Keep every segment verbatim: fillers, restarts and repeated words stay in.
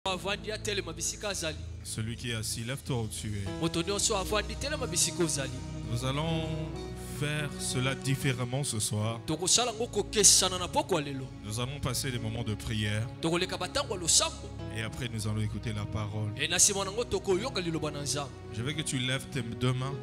Celui qui est assis, lève-toi où tu es. Nous allons faire cela différemment ce soir. Nous allons passer des moments de prière. Et après nous allons écouter la parole. Je veux que tu lèves tes deux mains.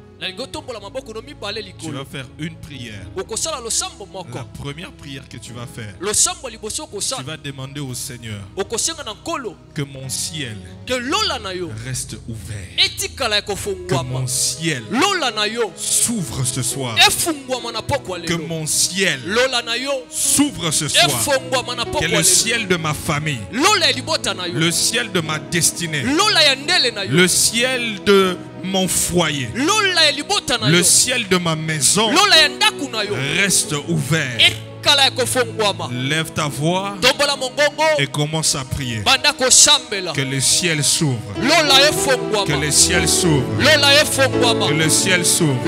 Tu vas faire une prière. La première prière que tu vas faire, tu vas demander au Seigneur que mon ciel reste ouvert. Que mon ciel s'ouvre ce soir. Que mon ciel s'ouvre ce soir. Que le ciel de ma famille, le ciel de ma destinée, le ciel de mon foyer, le ciel de ma maison reste ouvert. Lève ta voix et commence à prier. Que le ciel s'ouvre. Que le ciel s'ouvre. Que le ciel s'ouvre.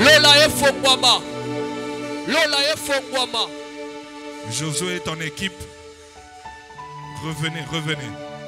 Josué et ton équipe, revenez, revenez.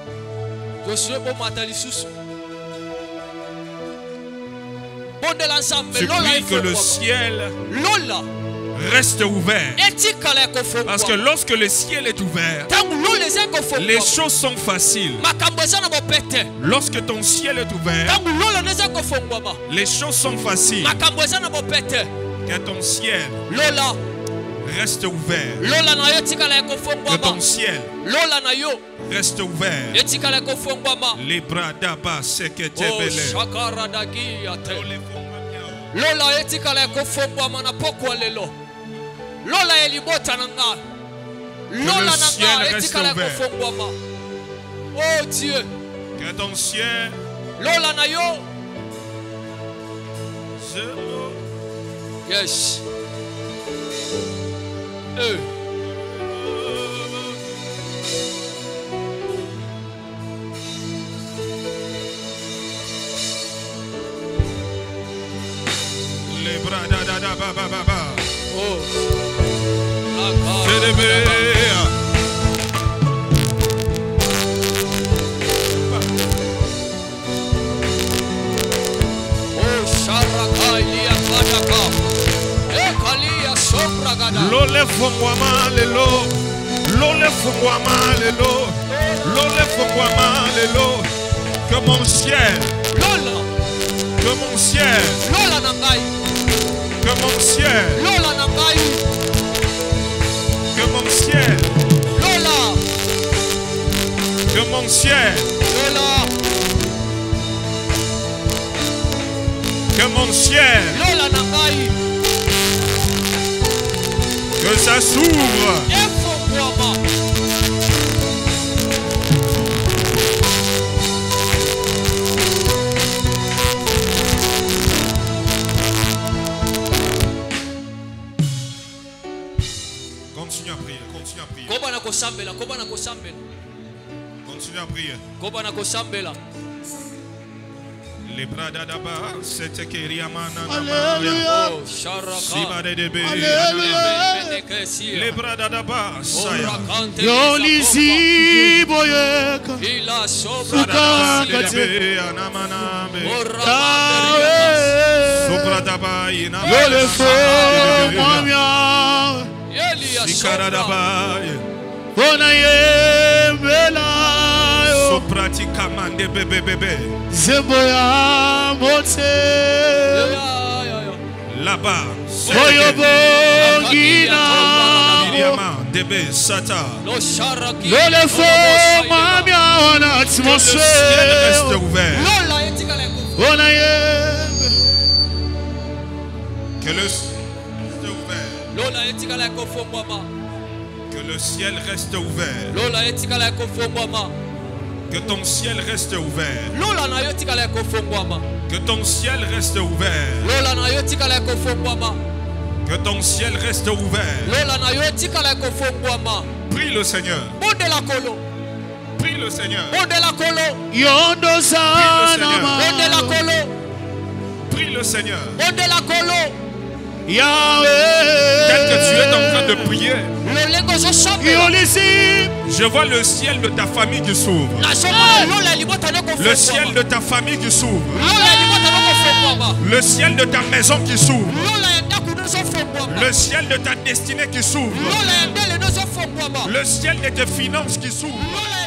Tu pries que le ciel reste ouvert. Parce que lorsque le ciel est ouvert, les choses sont faciles. Lorsque ton ciel est ouvert, les choses sont faciles. Que ton ciel reste ouvert. Que ton ciel reste ouvert. Les bras d'Abba, c'est que tu es belé. Lola etika la kofongwa mana pokwa lelo. Lola elibota nanga. Lola nanga etika la kofongwa ma. Oh Dieu. Que ton ciel. Lola na yo. Yes. Eh. Les bras da da da ba ba ba ba. Oh. Oh Sharakalia Kadaka. Ekalia Sombragada. Lole fongwama lelo. Lole fongwama lelo. Lole fongwama lelo. Que mon ciel. Lola. Que mon ciel. Lola nangai. Que mon ciel. Lola nangai. Que mon ciel. Lola. Que mon ciel. Lola. Que mon ciel. Lola nangai. Que ça s'ouvre. Continue à prier, continue à prier. Continue à prier. Les bras d'Adaba, c'était Keriamana. Alléluia. Les bras d'Adaba, Saya. Yolisi boyeka. Sukakate anamanabe. Sopradaba ina. Yolefo mamia. Sikaradaba. Bonaye bela. Sopratika mande bebe bebe. Zeboya mote. Là-bas. Oyobongina. Miriama debe sata. Yolefo mamia wana Que le ciel reste ouvert. Bonaye. Que le Que le ciel reste ouvert. Que ton ciel reste ouvert. Que ton ciel reste ouvert. Que ton ciel reste ouvert. Prie le Seigneur. Prie le Seigneur. Yondo sana. Prie le Seigneur. Yahweh. Tel que tu es en train de prier, je vois le ciel de ta famille qui s'ouvre. Le ciel de ta famille qui s'ouvre. Le ciel de ta maison qui s'ouvre. Le ciel de ta destinée qui s'ouvre. Le ciel de tes finances qui s'ouvre.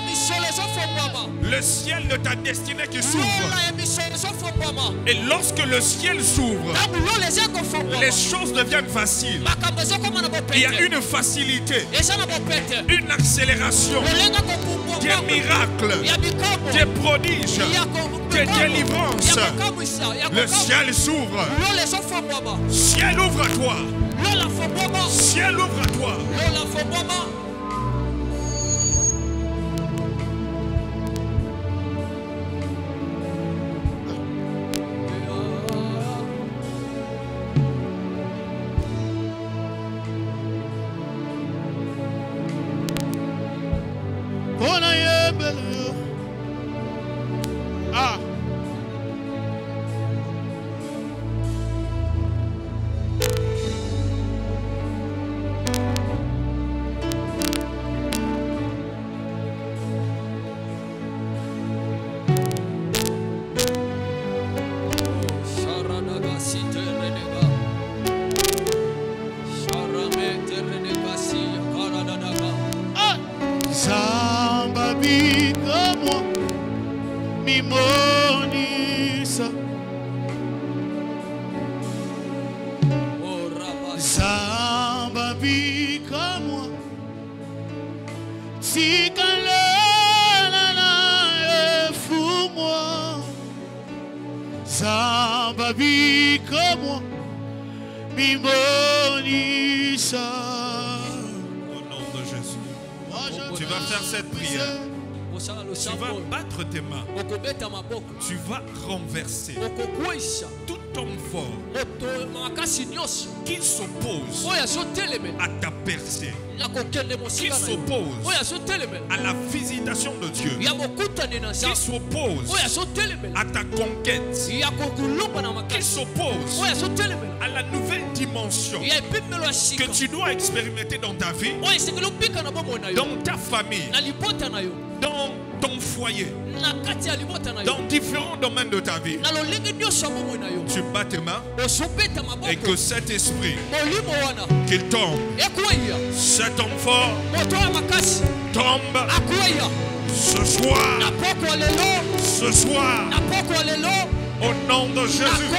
Le ciel de ta destinée qui s'ouvre. Et lorsque le ciel s'ouvre, les choses deviennent faciles. Il y a une facilité, une accélération, des miracles, des prodiges, des délivrances. Le ciel s'ouvre. Ciel ouvre-toi. Ciel ouvre-toi. Ah. Mimonisa Zamba bika moi Tikalala na efu moi Zamba bika moi Mimonisa. Au nom de Jésus, tu vas faire cette prière. Tu vas battre tes mains. Tu vas renverser tout homme fort qui s'oppose à ta percée, qui s'oppose à la visitation de Dieu, qui s'oppose à ta conquête, qui s'oppose à la nouvelle dimension que tu dois expérimenter dans ta vie, dans ta famille, dans ton foyer, dans différents domaines de ta vie. Tu bats tes mains et que cet esprit qu'il tombe, cet homme fort tombe ce soir, ce soir, au nom de Jésus.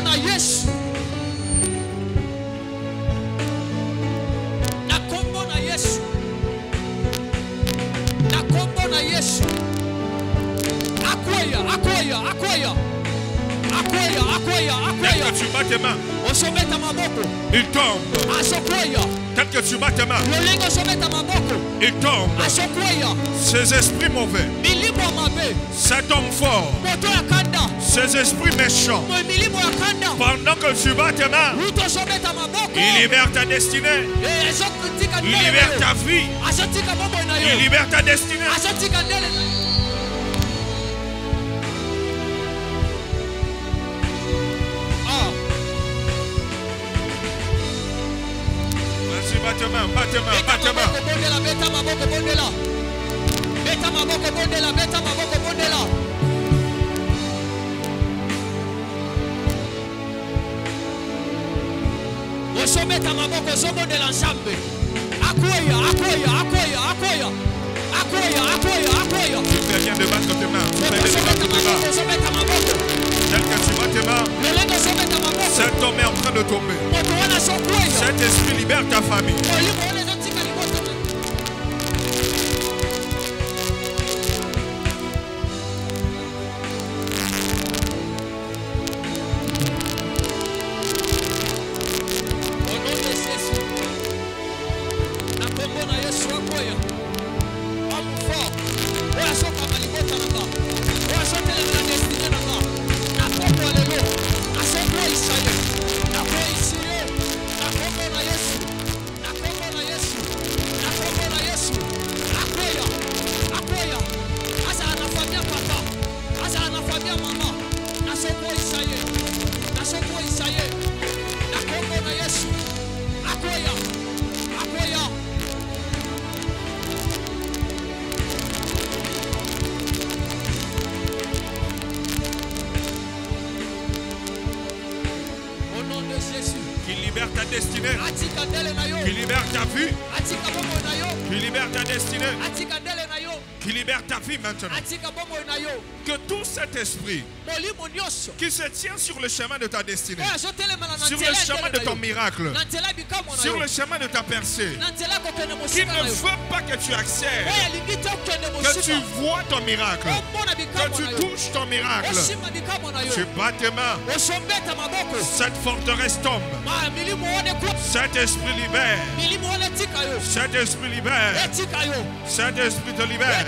Akoya, akoya, akoya, akoya, akoya. Dès que tu bats tes mains, il tombe. Dès que tu bats tes mains, il tombe. Ces esprits mauvais, cet homme fort, ces esprits méchants, pendant que tu bats tes mains, il libère ta destinée, il libère ta vie, il libère ta destinée. Batte tes mains, batte tes mains, batte tes mains. Beta maboko bondela. Beta maboko bondela, beta maboko bondela. Osometa maboko zobondela nzambe. Akoya, akoya, akoya, akoya. Akoya, akoya, akoya. Tu fais rien de battre tes mains. Tu fais rien de battre tes mains. Osometa maboko. Tel que tu bats tes mains, cet homme est en train de tomber. Cet esprit libère ta famille. libère ta destinée. Qui libère ta vie. Qui libère ta destinée. Qui libère ta vie maintenant. Que tout cet esprit qui se tient sur le chemin de ta destinée, sur le chemin de ton miracle, sur le chemin de ta percée, qui ne veut pas que tu accèdes, que tu vois ton miracle, que tu touches ton miracle, tu bats tes mains. Cette forteresse tombe. Cet esprit libère. Cet esprit libère. Cet esprit te libère.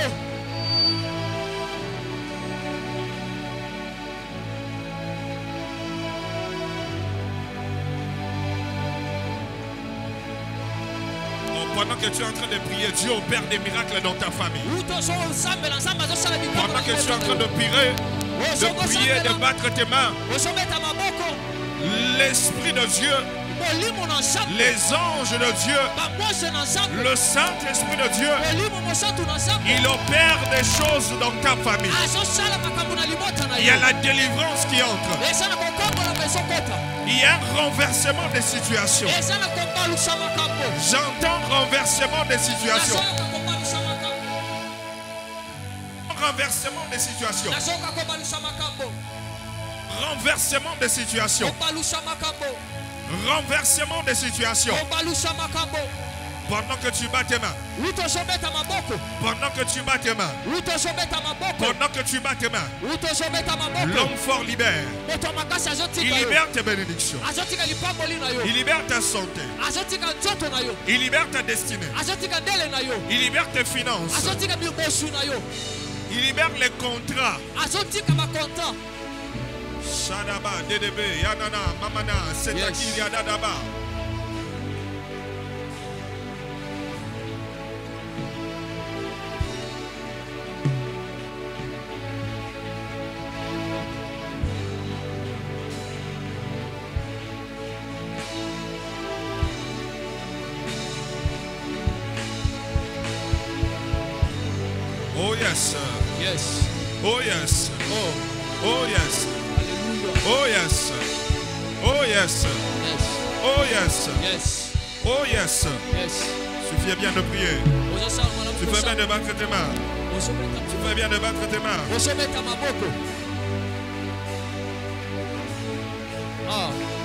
Pendant que tu es en train de prier, Dieu opère des miracles dans ta famille. Pendant que tu es en train de prier, de prier, de battre tes mains, l'Esprit de Dieu, les anges de Dieu, le Saint-Esprit de Dieu, il opère des choses dans ta famille. Il y a la délivrance qui entre. Il y a un renversement des situations. J'entends renversement des situations. Renversement des situations. Renversement des situations. Renversement des situations. Pendant que tu bats tes mains. Pendant que tu bats tes mains. Pendant que tu bats tes mains. L'homme fort libère. Il libère tes bénédictions. Il libère ta santé. Il libère ta destinée. Il libère tes finances. Il libère les contrats. Shadaba, Dedebe, Yanana, Mamana, Setaki, Yadadaba. Oh yes. Yes. Oh yes. Oh. Oh yes. Oh yes. Oh yes. Yes. Oh yes. Yes. Oh yes. Yes. Suffit bien de prier. Tu fais bien de battre tes mains. Tu fais bien de battre tes mains. Ah.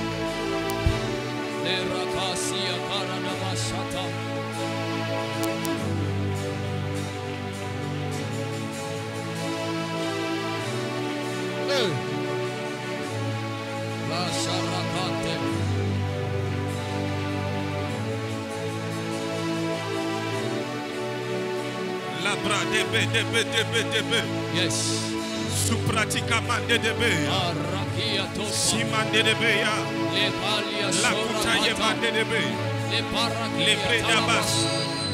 Le rakasia karanabashata. Eh. La sharakate. La bra debe debe debe debe. Yes. Supratika mande debe. Arakia to. Simande debe ya. Le palia La kutaye mande debe. Le parakia. Le predabas.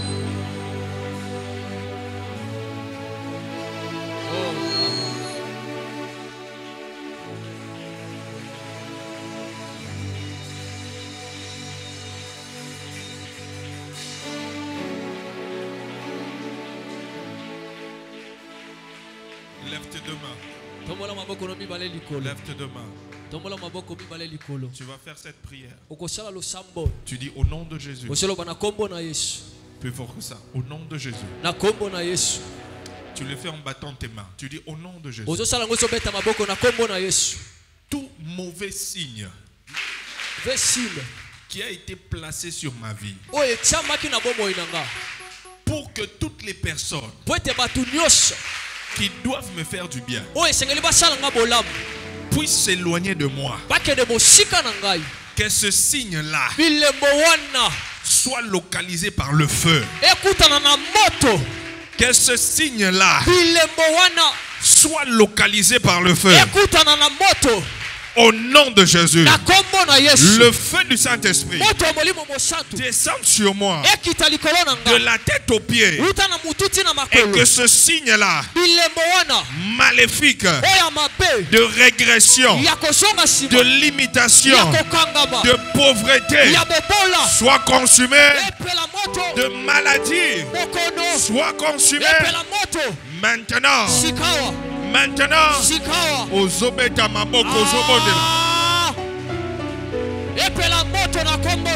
Lève tes deux mains. Lève tes deux mains. Tu vas faire cette prière. Tu dis au nom de Jésus. Plus fort que ça. Au nom de Jésus. Tu le fais en battant tes mains. Tu dis au nom de Jésus. Tout mauvais signe qui a été placé sur ma vie, pour que toutes les personnes qui doivent me faire du bien puissent s'éloigner de moi, que ce signe-là soit localisé par le feu, que ce signe-là soit localisé par le feu. Au nom de Jésus, le feu du Saint-Esprit descend sur moi, de la tête aux pieds, et que ce signe-là, maléfique, de régression, de limitation, de pauvreté, soit consumé, de maladie, soit consumé, maintenant. Maintenant, aux obéta maboko zobodela.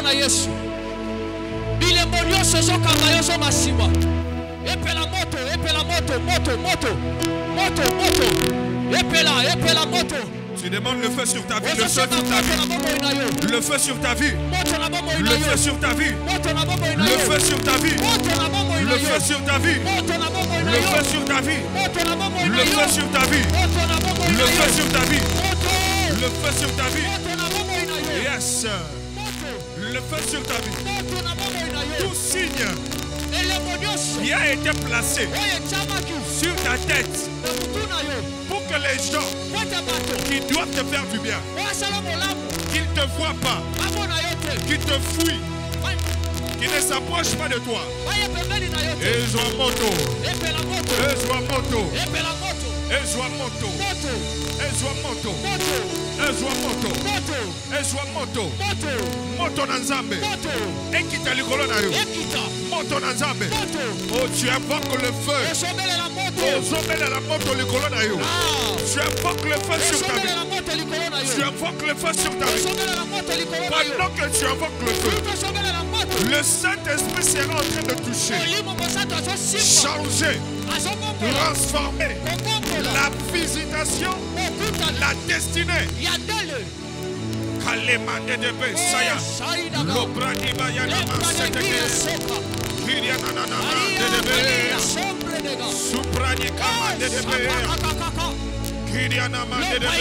na Yesu. Bilembo nyonso ezokanga yo zomasima. Epela moto, epela moto, moto, moto, moto, moto. Epela, epela moto. Tu demandes le feu sur ta vie, le feu sur ta vie. Le feu sur ta vie. Le feu sur ta vie. Le feu sur ta vie. Le feu sur ta vie. Le feu sur ta vie. Le feu sur ta vie. Le feu sur ta vie. Le feu sur ta vie. Yes. Le feu sur ta vie. Tout signe qui a été placé sur ta tête pour que les gens qui doivent te faire du bien, qu'ils ne te voient pas, qu'ils te fuient, qu'ils ne s'approchent pas de toi. Ezwa moto, Ezwa moto, Ezwa moto, Ezwa moto, Ezwa moto, Ezwa moto, moto na nzambe, ekita likolo na yo, moto na nzambe. Oh, tu invoques le feu. Oh, zomele la moto likolo na yo. Tu invoques le feu sur ta vie. Tu invoques le feu sur ta vie. Pendant que tu invoques le feu, le Saint-Esprit sera en train de toucher, changer, transformer la visitation, la destinée. Kalemande de Besaya, Lobrani Bayana Maseteke, Kiriana de Be, Suprani Kama de Be, Kiriana Mande de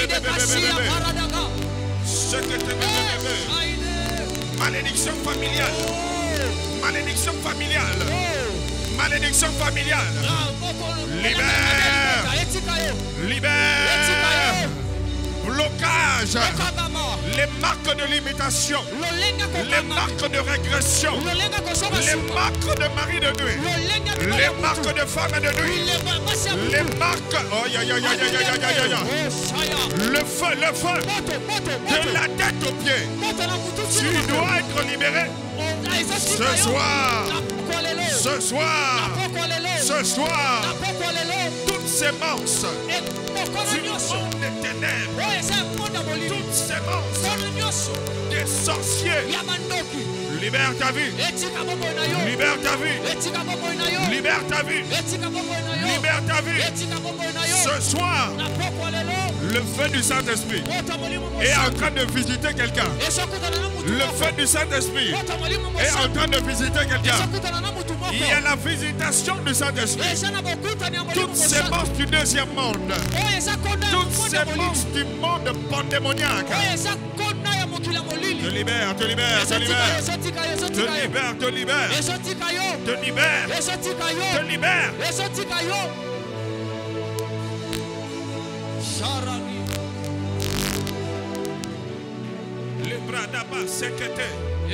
Be, malédiction familiale, malédiction familiale, malédiction familiale, libère, libère, blocage, les marques de limitation, les marques de régression, les marques de mari de nuit, les marques de femme de nuit, les marques, oh ya ya ya ya ya ya ya ya, le feu, le feu, de la tête aux pieds, tu dois être libéré ce soir, ce soir, ce soir, toutes ces monstres du monde des ténèbres, toutes ces monstres des sorciers, libère ta vie, libère ta vie, libère ta vie, libère ta vie. Ce soir, le feu du Saint-Esprit est en train de visiter quelqu'un. Le feu du Saint-Esprit est en train de visiter quelqu'un. Il y a la visitation du Saint-Esprit. Toutes ces monstres du deuxième monde, toutes ces monstres du monde pandémoniaque, te libère, te libère, te libère, te libère, te libère, te libère, te libère. Le bras d'Abba, c'est que t'es.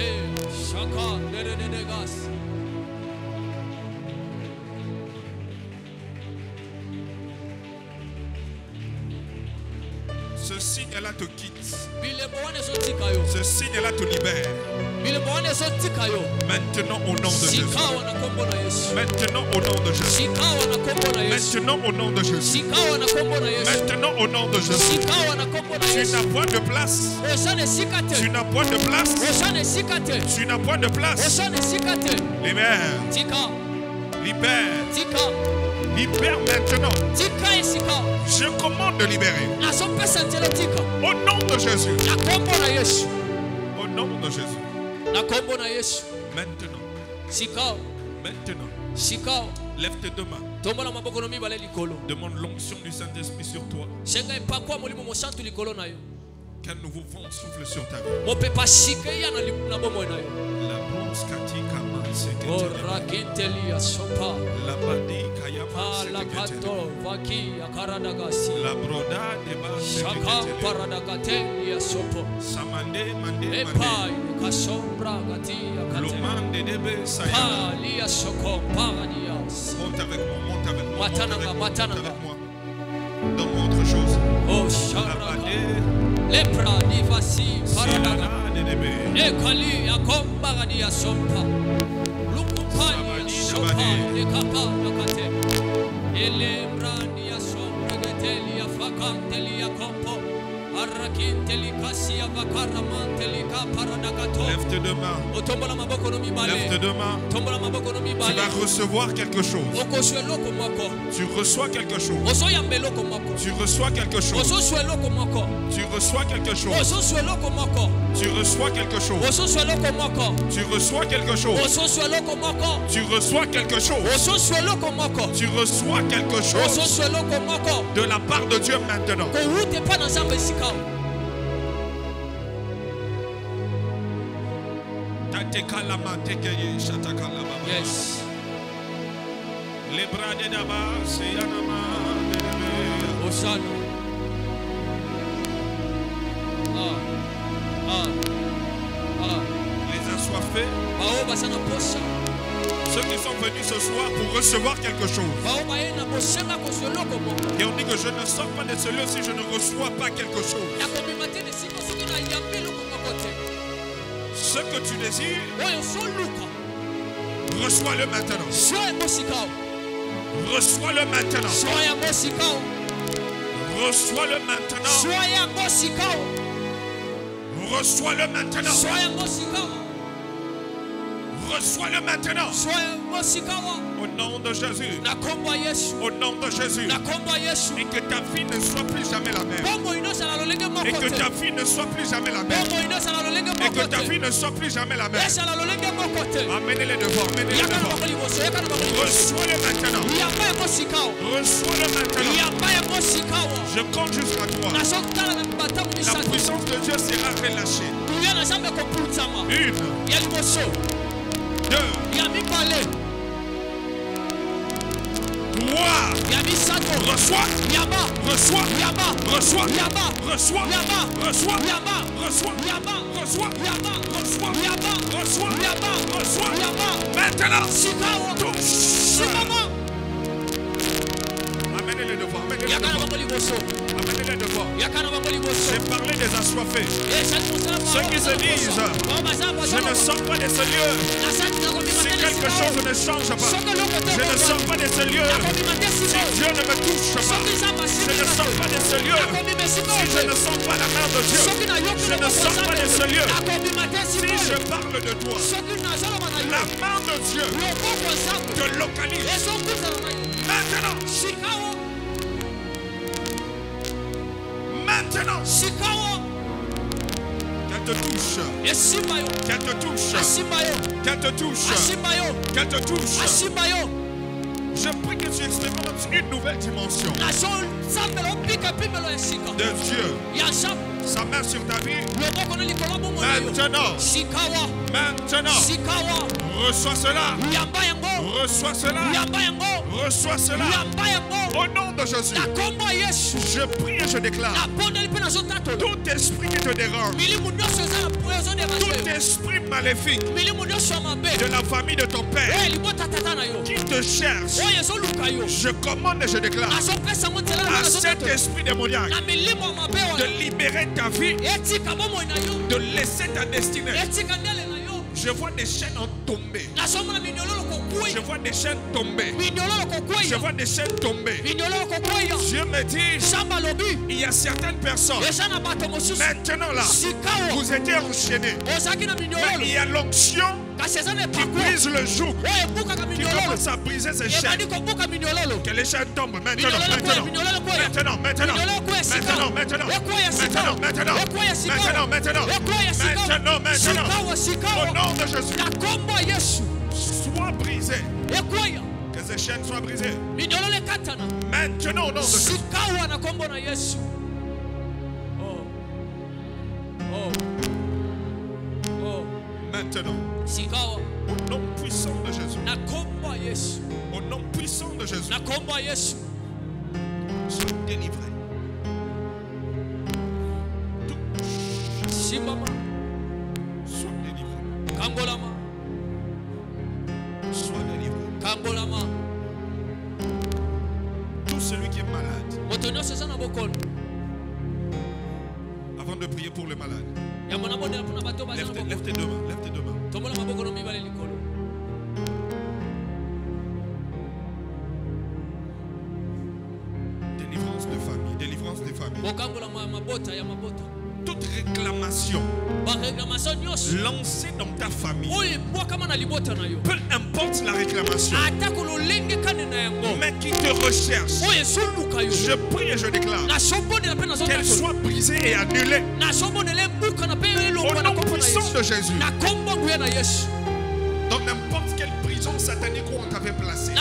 Ce signe-là te quitte. Ce signe-là te libère. Maintenant au nom de Jésus. Maintenant au nom de Jésus. Maintenant au nom de Jésus. Maintenant au nom de Jésus. Tu n'as point de place. Tu n'as point de place. Tu n'as point de place. Libère. Libère. Libère maintenant. Je commande de libérer. Au nom de Jésus. Au nom de Jésus. Maintenant. Maintenant. Lève tes deux mains. Demande l'onction du Saint-Esprit sur toi. Qu'un nouveau vent souffle sur ta vie. La bronze katika mansekete. La badi kayama sekete. La broda de mansekete. Samande mande mande. Lomande debe saya. Monte avec moi, monte avec moi, monte avec moi, monte avec moi. Donne-moi autre chose. Oh, Sharabade. Lepra divasi parada. Ekali akombagani asompa. Lukupai sopa ekapa nakate. Elembrani asompa geteli afakanteli akompo. Lève tes deux mains. Lève tes deux mains. Tu vas recevoir quelque chose. Tu reçois quelque chose. Tu reçois quelque chose. Tu reçois quelque chose. Tu reçois quelque chose. Tu reçois quelque chose. Tu reçois quelque chose. Tu reçois quelque chose de la part de Dieu maintenant. Yes. Les bras de Daba, c'est Yanama. Osano. Ah. Ah. Ah. Les assoiffés. Bao basana posa. Ceux qui sont venus ce soir pour recevoir quelque chose. Et on dit que je ne sors pas de ce lieu si je ne reçois pas quelque chose. Ce que tu désires, reçois-le maintenant. Reçois-le maintenant. Reçois-le maintenant. Reçois-le maintenant. Reçois-le maintenant. Au nom de Jésus. Au nom de Jésus. Et que ta vie ne soit plus jamais la même. Et que ta vie ne soit plus jamais la même. Et que ta vie ne soit plus jamais la même. Amenez-les devant. Amenez-les devant. Reçois-le maintenant. Reçois-le maintenant. Je compte jusqu'à toi. La puissance de Dieu sera relâchée. Une. Deux. Trois. Reçois. Reçois. Reçois. Reçois. Reçois. Reçois. Reçois. Reçois. Reçois. Reçois. Maintenant. Touche. Amenez-les devant. Amenez-les devant. Amenez-les devant. J'ai parlé des assoiffés. Ceux qui se disent, je ne sors pas de ce lieu. Si quelque chose ne change pas, je ne sors pas de ce lieu. Si Dieu ne me touche pas, je ne sors pas de ce lieu. Si je ne sens pas la main de Dieu, je ne sors pas de ce lieu. Si je parle de toi, la main de Dieu te localise. Maintenant. Maintenant. Qu'elle te touche. Qu'elle te touche. Qu'elle te touche. Qu'elle te touche. Je prie que tu expérimentes une nouvelle dimension de Dieu. Sa main sur ta vie. Maintenant. Maintenant. Reçois cela. Reçois cela. Reçois cela. Au nom de Jésus. Je prie et je déclare. Tout esprit qui te dérange. Tout esprit maléfique de la famille de ton père qui te cherche. Je commande et je déclare à cet esprit démoniaque de libérer ta vie, de laisser ta destinée. Je vois des chaînes en tomber. Je vois des chaînes tomber. Je vois des chaînes tomber. Dieu me dit, il y a certaines personnes, maintenant là, vous étiez enchaînés. Mais il y a l'onction qui brise le joug, qui commence à briser ces chaînes. Que les chaînes tombent maintenant, maintenant, maintenant, maintenant, maintenant, maintenant, maintenant, maintenant, maintenant, maintenant, maintenant, maintenant, au nom de Jésus, sois brisé. Que ces chaînes soient brisées. Maintenant, au nom de Jésus. Maintenant, au nom puissant de Jésus, au nom puissant de Jésus, sois délivré. Sois délivré. Sois délivré. Tout celui qui est malade, avant de prier pour le malade, lève tes, lève tes deux mains, lève tes deux mains. Délivrance de famille, délivrance des familles. toute réclamation lancée dans ta famille, peu importe la réclamation, mais qui te recherche, je prie et je déclare qu'elle soit brisée et annulée au nom puissant de Jésus. Dans n'importe quelle prison satanique où on t'avait placé,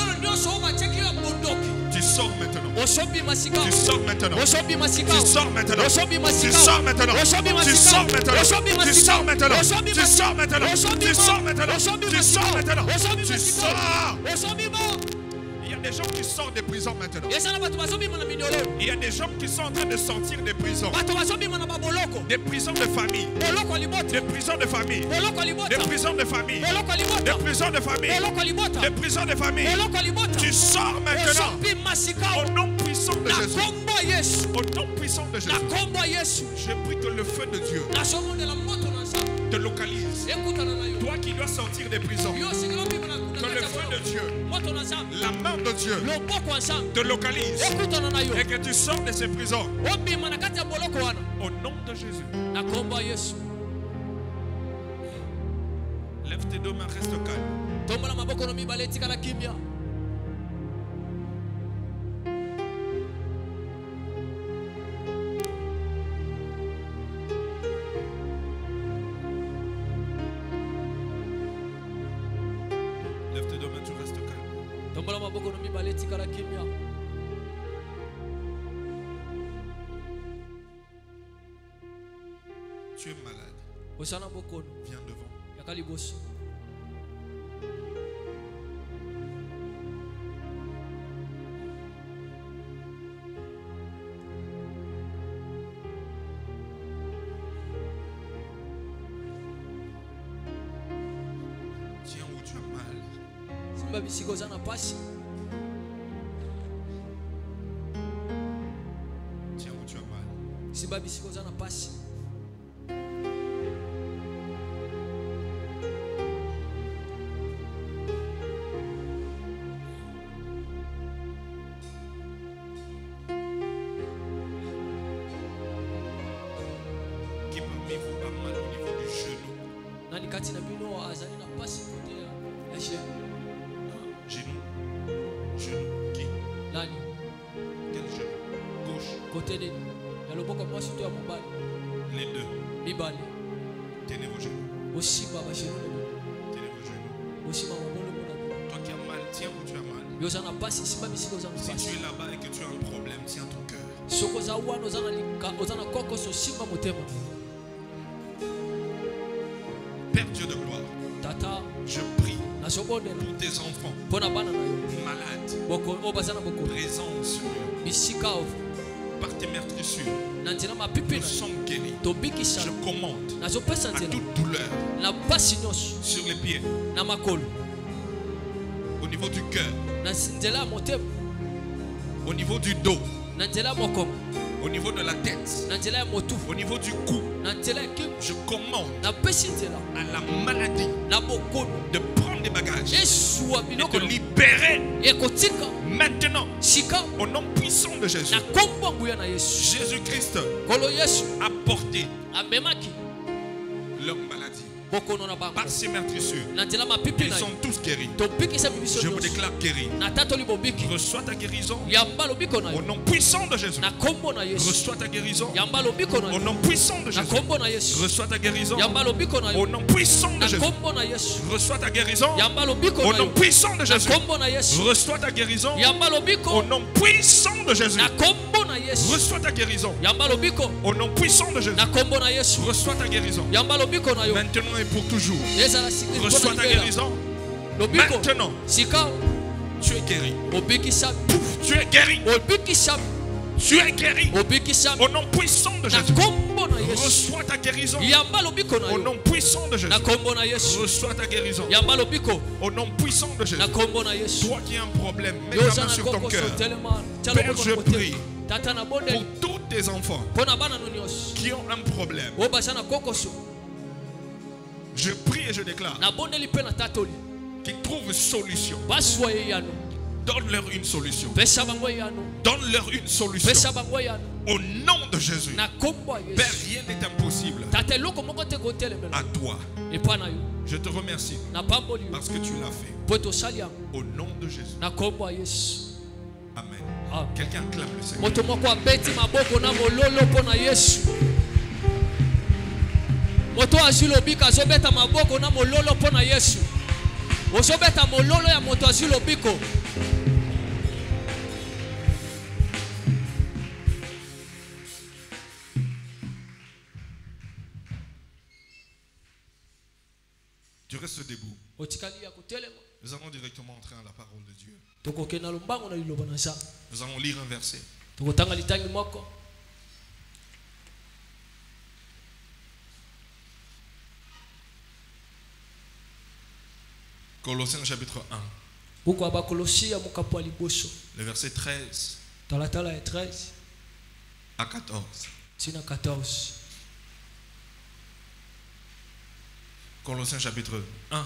tu sors maintenant. Tu sors maintenant. Tu sors maintenant. Tu sors maintenant. Tu sors maintenant. Tu sors maintenant. Tu sors maintenant. Tu sors maintenant. Tu sors maintenant. Tu sors maintenant. Tu sors. Il y a des gens qui sortent des prisons maintenant. Il y a des gens qui sont en train de sortir des prisons. Des prisons de famille. Des prisons de famille. Des prisons de famille. Des prisons de famille. Des prisons de famille. Tu sors maintenant. Au nom puissant de Jésus. Au nom puissant de Jésus. Je prie que le feu de Dieu te localise. Toi qui dois sortir des prisons, que le feu de Dieu, la main de Dieu te localise et que tu sors de ces prisons. Au nom de Jésus. Lève tes deux mains, reste calme. Tu es malade. Viens devant. Tiens où tu as mal. Tiens où tu as mal. Qui parmi vous a mal au niveau du genou? Genou. Genou. Qui? Quel genou? Gauche. Les deux. Tenez vos genoux. Tenez vos genoux. Toi qui as mal, tiens où tu as mal. Si tu es là-bas et que tu as un problème, tiens ton cœur. Père Dieu de gloire, je prie pour tes enfants malades, présents sur par tes meurtrissures, nous sommes guéris. Je commande à toute douleur sur les pieds, au niveau du cœur, au niveau du dos, au niveau de la tête, au niveau du cou, je commande à la maladie de prendre des bagages et de libérer maintenant au nom puissant de Jésus. Jésus-Christ a porté leur maladie. Par ces meurtrissures, ils sont tous guéris. Je vous déclare guéri. Reçois ta guérison au nom puissant de Jésus. Reçois ta guérison au nom puissant de Jésus. Reçois ta guérison au nom puissant de Jésus. Reçois ta guérison au nom puissant de Jésus. Reçois ta guérison au nom puissant de Jésus. Reçois ta guérison au nom puissant de Jésus. Reçois ta guérison maintenant et pour toujours. Reçois ta guérison maintenant. Tu es guéri. Tu es guéri. Tu es guéri au nom puissant de Jésus. Reçois ta guérison au nom puissant de Jésus. Reçois ta guérison au nom puissant de Jésus. Toi qui as un problème, mets ta main sur ton cœur. Père, je prie pour tous tes enfants qui ont un problème. Je prie et je déclare qu'ils trouvent solution Donne-leur une solution. Donne-leur une solution. Au nom de Jésus. Père, rien n'est impossible à toi. Je te remercie parce que tu l'as fait. Au nom de Jésus. Amen. Quelqu'un clame le Seigneur. Moto azulobika zobeta maboko na mololo pona Yesu. Ozobeta mololo ya moto azulobiko. Tu restes debout. Nous allons directement entrer dans la parole de Dieu. Nous allons lire un verset. Colossiens chapitre un. Le verset treize à quatorze. Colossiens chapitre un.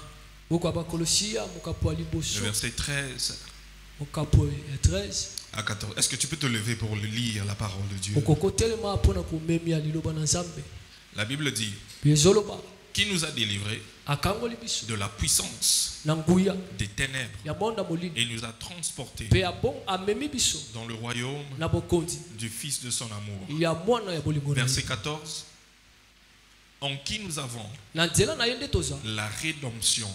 Le verset treize à quatorze. Est-ce que tu peux te lever pour lire la parole de Dieu? La Bible dit: qui nous a délivrés de la puissance des ténèbres et nous a transportés dans le royaume du Fils de son amour. Verset quatorze. En qui nous avons la rédemption,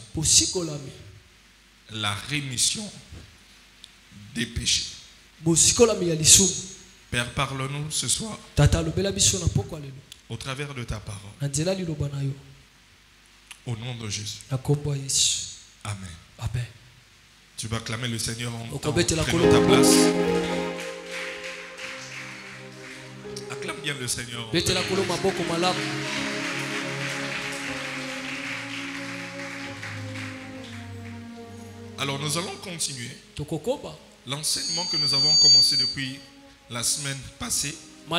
la rémission des péchés. Père, parle-nous ce soir au travers de ta parole. Au nom de Jésus. Amen. Amen. Tu vas acclamer le Seigneur en temps, prenant ta place. Acclame bien le Seigneur. Alors nous allons continuer l'enseignement que nous avons commencé depuis la semaine passée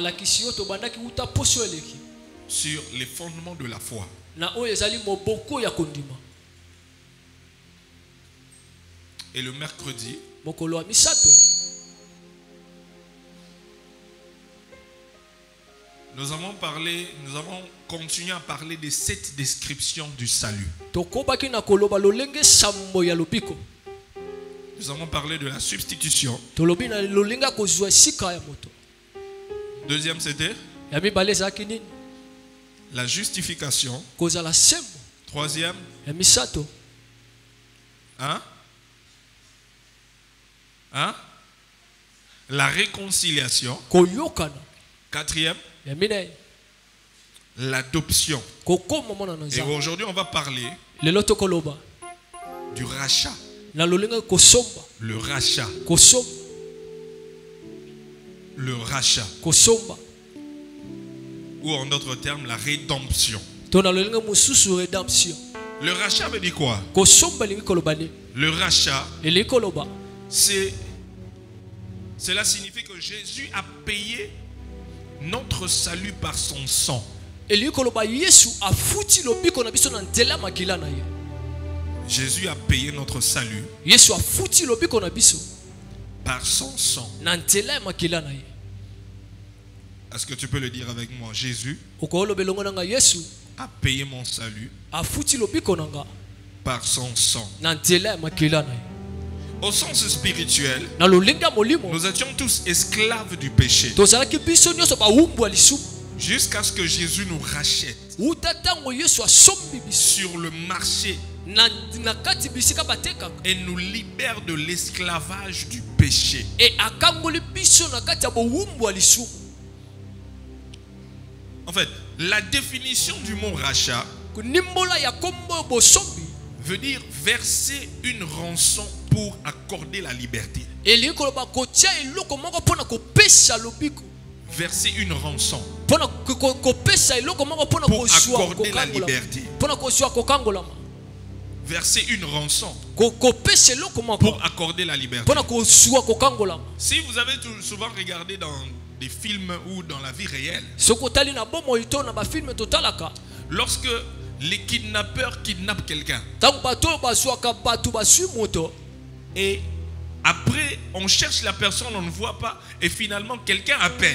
sur les fondements de la foi. Et le mercredi, nous avons parlé, nous avons continué à parler des sept descriptions du salut. Nous avons parlé de la substitution. Deuxième, c'était la justification. Troisième, hein? Hein? La réconciliation. Quatrième, l'adoption. Et aujourd'hui, on va parler du rachat. Le rachat. Le rachat. Ou en d'autres termes, la rédemption. Le rachat veut dire quoi? Le rachat, c'est, cela signifie que Jésus a payé notre salut par son sang. Jésus a payé notre salut par son sang. Est-ce que tu peux le dire avec moi? Jésus a payé mon salut par son sang. Au sens spirituel, nous étions tous esclaves du péché jusqu'à ce que Jésus nous rachète sur le marché et nous libère de l'esclavage du péché. En fait, la définition du mot rachat veut dire verser une rançon pour accorder la liberté. Verser une rançon pour accorder la liberté. Verser une rançon pour accorder la liberté. Si vous avez souvent regardé dans des films ou dans la vie réelle, lorsque les kidnappeurs kidnappent quelqu'un et Après, on cherche la personne, on ne voit pas, et finalement, quelqu'un appelle.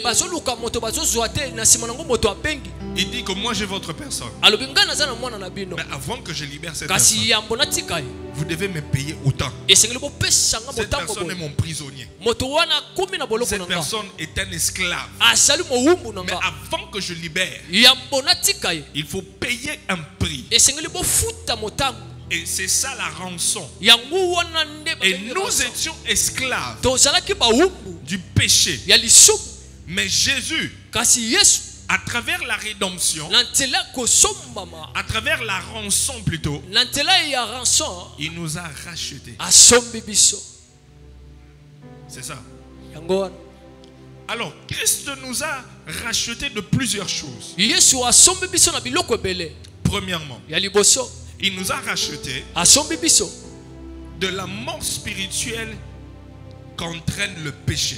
Il dit que moi j'ai votre personne. Mais avant que je libère cette personne, vous devez me payer autant. Cette personne est mon prisonnier. Cette personne est un esclave. Mais avant que je libère, il faut payer un prix. Et c'est ça la rançon. Et nous étions esclaves du péché. Mais Jésus, à travers la rédemption, à travers la rançon plutôt, il nous a rachetés. C'est ça. Alors, Christ nous a rachetés de plusieurs choses. Premièrement, il nous a rachetés de la mort spirituelle qu'entraîne le péché.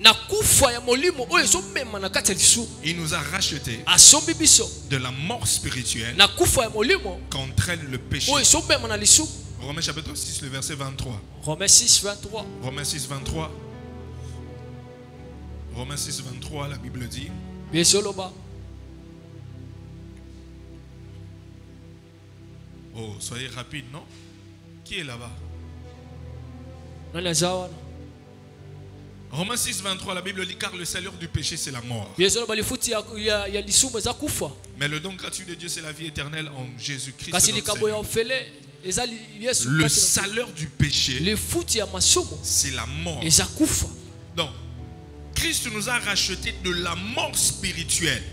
Il nous a rachetés de la mort spirituelle qu'entraîne le péché. Romains chapitre six, le verset vingt-trois. Romains six, vingt-trois. Romains six, vingt-trois. Romains six, vingt-trois, la Bible dit. Oh, soyez rapide, non? Qui est là-bas? Romains six, vingt-trois, la Bible dit car le salaire du péché c'est la mort. Mais le don gratuit de Dieu c'est la vie éternelle en Jésus-Christ. Le salaire du péché c'est la mort. Donc, Christ nous a racheté de la mort spirituelle.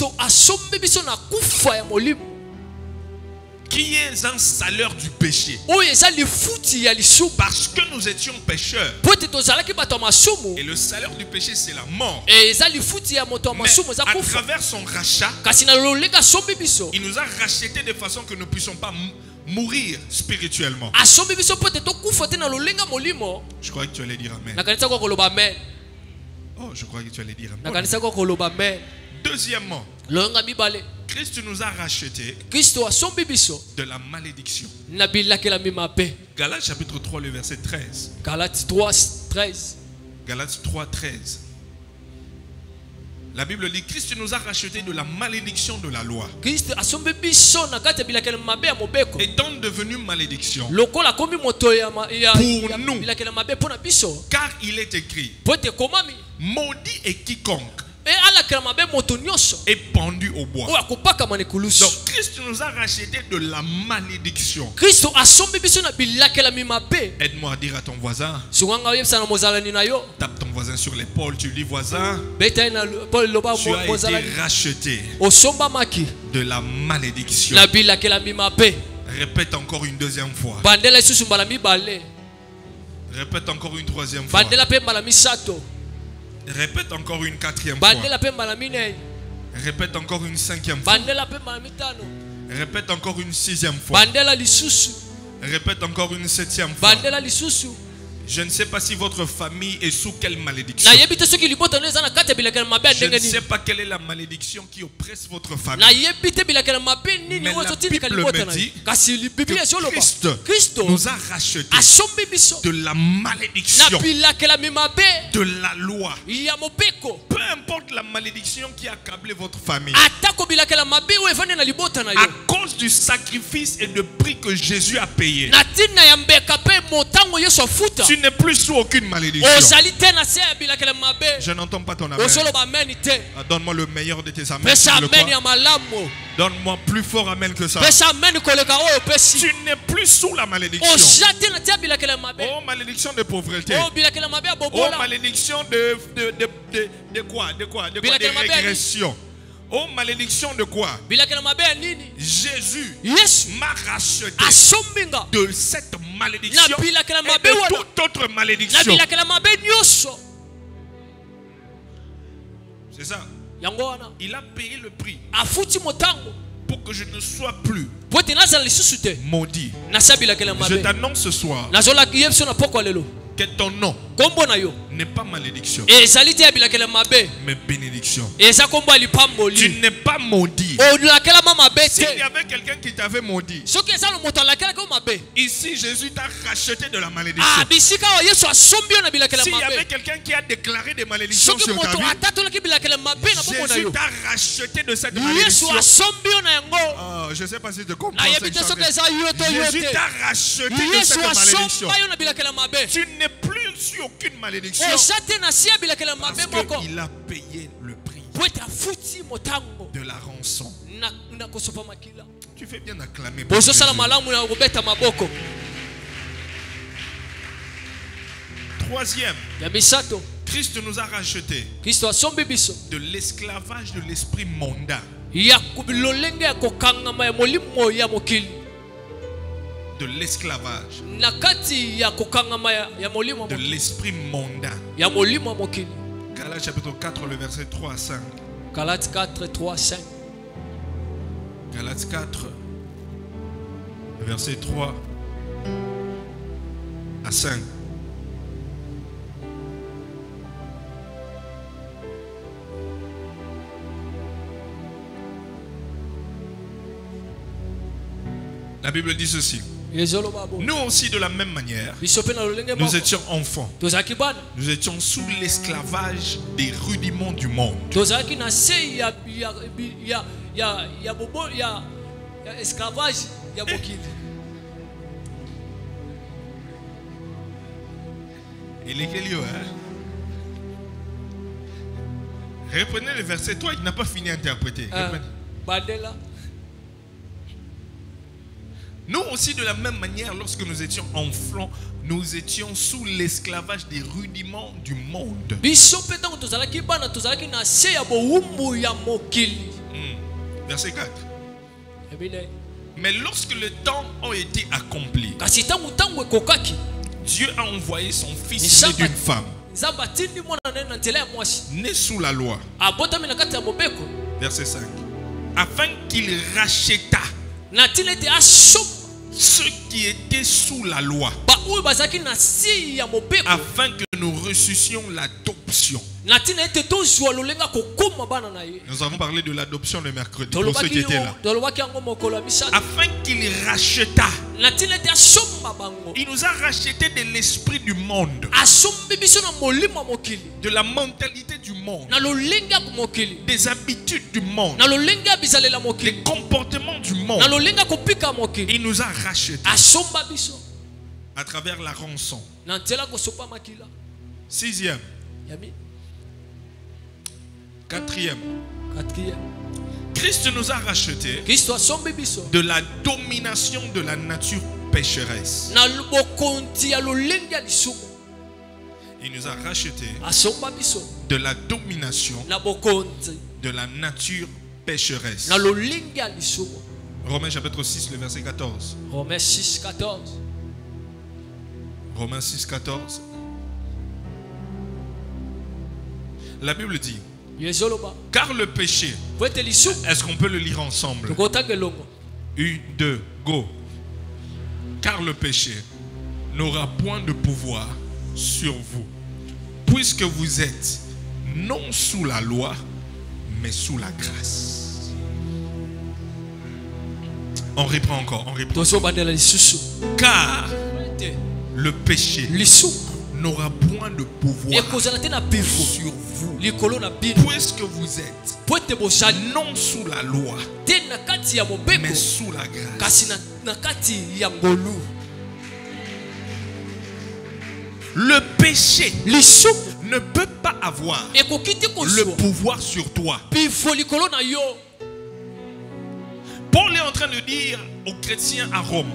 Qui est un salaire du péché. Parce que nous étions pécheurs. Et le salaire du péché c'est la mort. Mais à travers son rachat, il nous a racheté de façon que nous ne puissions pas mourir spirituellement. Je crois que tu allais dire amen. Oh, je crois que tu allais dire amen. Deuxièmement, Christ nous a rachetés de la malédiction. Galates chapitre trois, le verset treize. Galates trois, treize. Galates trois, treize. La Bible dit Christ nous a rachetés de la malédiction de la loi. Étant devenu malédiction pour nous. Car il est écrit, maudit est quiconque est pendu au bois. Donc Christ nous a racheté de la malédiction. Aide-moi à dire à ton voisin. Tape ton voisin sur l'épaule. Tu dis voisin, tu as été racheté de la malédiction. Répète encore une deuxième fois. Répète encore une troisième fois. Répète encore une quatrième fois. Répète encore une cinquième fois. Répète encore une sixième fois. Répète encore une septième fois. Je ne sais pas si votre famille est sous quelle malédiction. Je ne sais pas quelle est la malédiction qui oppresse votre famille. Mais la Bible me dit que Christ nous a rachetés de la malédiction, de la loi. Peu importe la malédiction qui a accablé votre famille, à cause du sacrifice et du prix que Jésus a payé, tu n'es plus sous aucune malédiction. Je n'entends pas ton amen. Donne-moi le meilleur de tes amens. Donne-moi plus fort amen que ça. Tu n'es plus sous la malédiction. Oh, malédiction de pauvreté. Oh, malédiction de, de, de, de, de quoi? De quoi? De quoi? De régression. Oh, malédiction de quoi? Jésus m'a racheté de cette malédiction et de toute autre malédiction. C'est ça. Il a payé le prix pour que je ne sois plus maudit. Je t'annonce ce soir que ton nom n'est pas malédiction, mais bénédiction. Tu n'es pas maudit. S'il y avait quelqu'un qui t'avait maudit, ici Jésus t'a racheté de la malédiction. S'il y avait quelqu'un qui a déclaré des malédictions sur ta vie, Jésus t'a racheté de cette malédiction. Oh, je ne sais pas si tu comprends. Jésus t'a racheté de cette malédiction. Tu n'es plus sur aucune malédiction parce qu'il a payé le prix de la rançon. Tu fais bien acclamer. Troisième, Christ nous a rachetés de l'esclavage de l'esprit mondain. De l'esclavage de l'esprit mondain. Galates chapitre quatre, le verset trois à cinq. Galates quatre, trois, cinq. Galates quatre, verset trois à cinq. La Bible dit ceci. Nous aussi de la même manière, nous étions enfants. Nous étions sous l'esclavage des rudiments du monde. Il est quel lieu, hein? Reprenez le verset. Toi, il n'a pas fini d'interpréter. Nous aussi de la même manière, lorsque nous étions enfants, nous étions sous l'esclavage des rudiments du monde. Hmm. Verset quatre. Mais lorsque le temps a été accompli, Dieu a envoyé son fils né d'une femme, né sous la loi. Verset cinq. Afin qu'il racheta ceux qui étaient sous la loi, afin que nous reçussions l'adoption. Nous avons parlé de l'adoption le mercredi pour ceux qui étaient là. Afin qu'il racheta, il nous a racheté de l'esprit du monde, de la mentalité du monde, des habitudes du monde, des comportements du monde. Il nous a racheté à travers la rançon. Sixième. Quatrième. Christ nous a rachetés de la domination de la nature pécheresse. Il nous a rachetés de la domination de la nature pécheresse. Romains chapitre six, le verset quatorze. Romains six, quatorze. Romains six, quatorze. La Bible dit, car le péché, est-ce qu'on peut le lire ensemble? Une, deux, go. Car le péché n'aura point de pouvoir sur vous, puisque vous êtes non sous la loi, mais sous la grâce. On reprend encore, on reprend. Car le péché n'aura point de pouvoir sur vous, puisque vous êtes non sous la loi, mais sous la grâce. Le péché ne peut pas avoir le pouvoir sur toi. Paul est en train de dire aux chrétiens à Rome,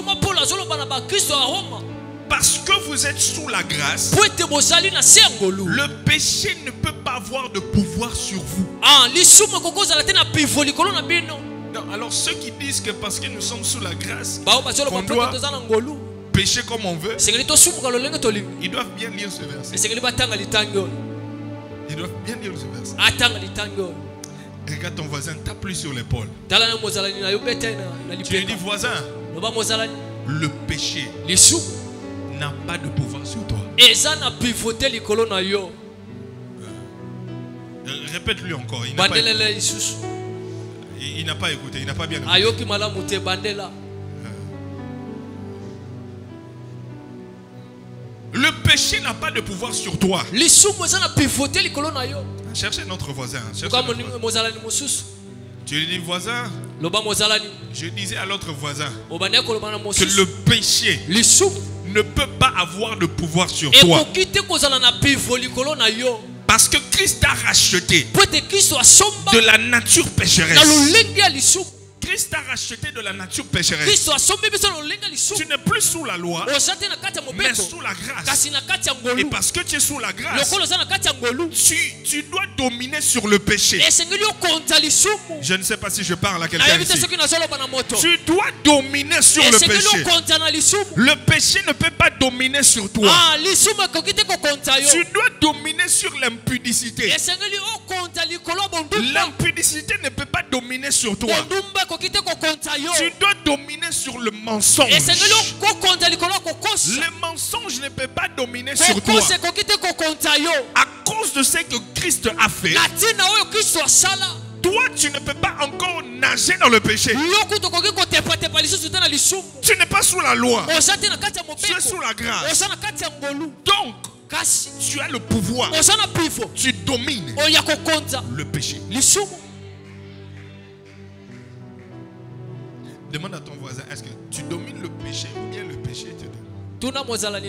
parce que vous êtes sous la grâce, le péché ne peut pas avoir de pouvoir sur vous. Non, alors ceux qui disent que parce que nous sommes sous la grâce, on doit pécher comme on veut, ils doivent bien lire ce verset. Ils doivent bien lire ce verset. Regarde ton voisin, tape-lui sur l'épaule. Tu lui dis, voisin, le péché n'a pas de pouvoir sur toi. Euh, Répète-lui encore. Il n'a pas, il n'a pas écouté. Il n'a pas bien écouté. Le péché n'a pas de pouvoir sur toi. Cherchez notre voisin. Cherchez notre voisin. Tu lui dis voisin. Je disais à l'autre voisin que le péché ne peut pas avoir de pouvoir sur toi. Parce que Christ t'a racheté de la nature pécheresse. Christ t'a racheté de la nature pécheresse. Tu n'es plus sous la loi, mais sous la grâce. Et parce que tu es sous la grâce, tu, tu dois dominer sur le péché. Je ne sais pas si je parle à quelqu'un ici. Tu dois dominer sur le péché. Le péché ne peut pas dominer sur toi. Tu dois dominer sur l'impudicité. L'impudicité ne peut pas dominer sur toi. Tu dois dominer sur le mensonge. Le mensonge ne peut pas dominer sur toi. À cause de ce que Christ a fait, toi tu ne peux pas encore nager dans le péché. Tu n'es pas sous la loi. Tu es sous la grâce. Donc tu as le pouvoir. Tu domines le péché. Demande à ton voisin, est-ce que tu domines le péché ou bien le péché te domine?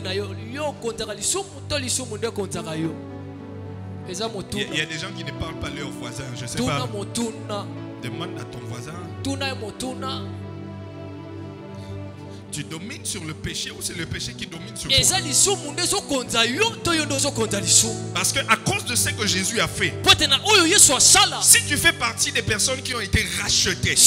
Il y a des gens qui ne parlent pas leurs voisins, je ne sais pas. Demande à ton voisin. Tu domines sur le péché ou c'est le péché qui domine sur toi? Parce que à cause de ce que Jésus a fait, si tu fais partie des personnes qui ont été rachetées,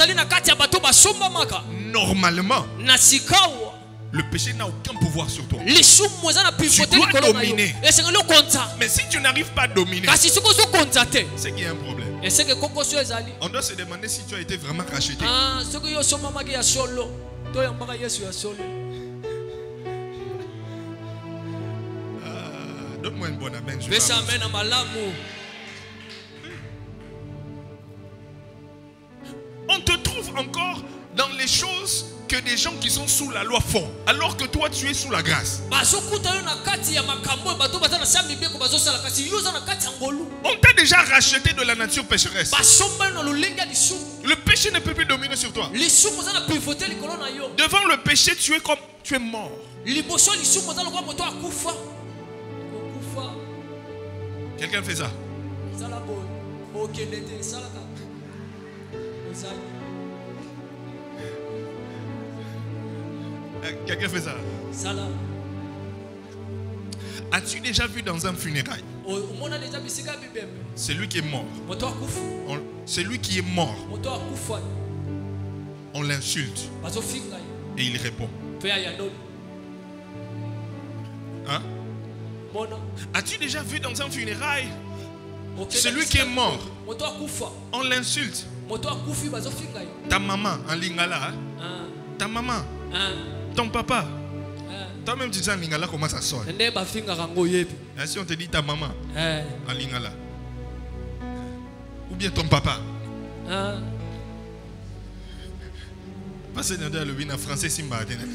normalement, le péché n'a aucun pouvoir sur toi. Tu dois dominer. Mais si tu n'arrives pas à dominer, c'est qu'il y a un problème. On doit se demander si tu as été vraiment racheté. Euh, Donne-moi une bonne amen. On te trouve encore dans les choses que des gens qui sont sous la loi font, alors que toi tu es sous la grâce. On t'a déjà racheté de la nature pécheresse. Le péché ne peut plus dominer sur toi. Devant le péché, tu es comme tu es mort. Quelqu'un fait ça? Quelqu'un fait ça? As-tu déjà vu dans un funérail celui qui est mort? On, celui qui est mort, on l'insulte et il répond. Hein? As-tu déjà vu dans un funérail celui qui est mort, on l'insulte? Ta maman en lingala, hein? Ta maman, ton papa, toi-même tu sais en lingala comment ça sonne. Et si on te dit ta maman en lingala, ou bien ton papa, parce que le français si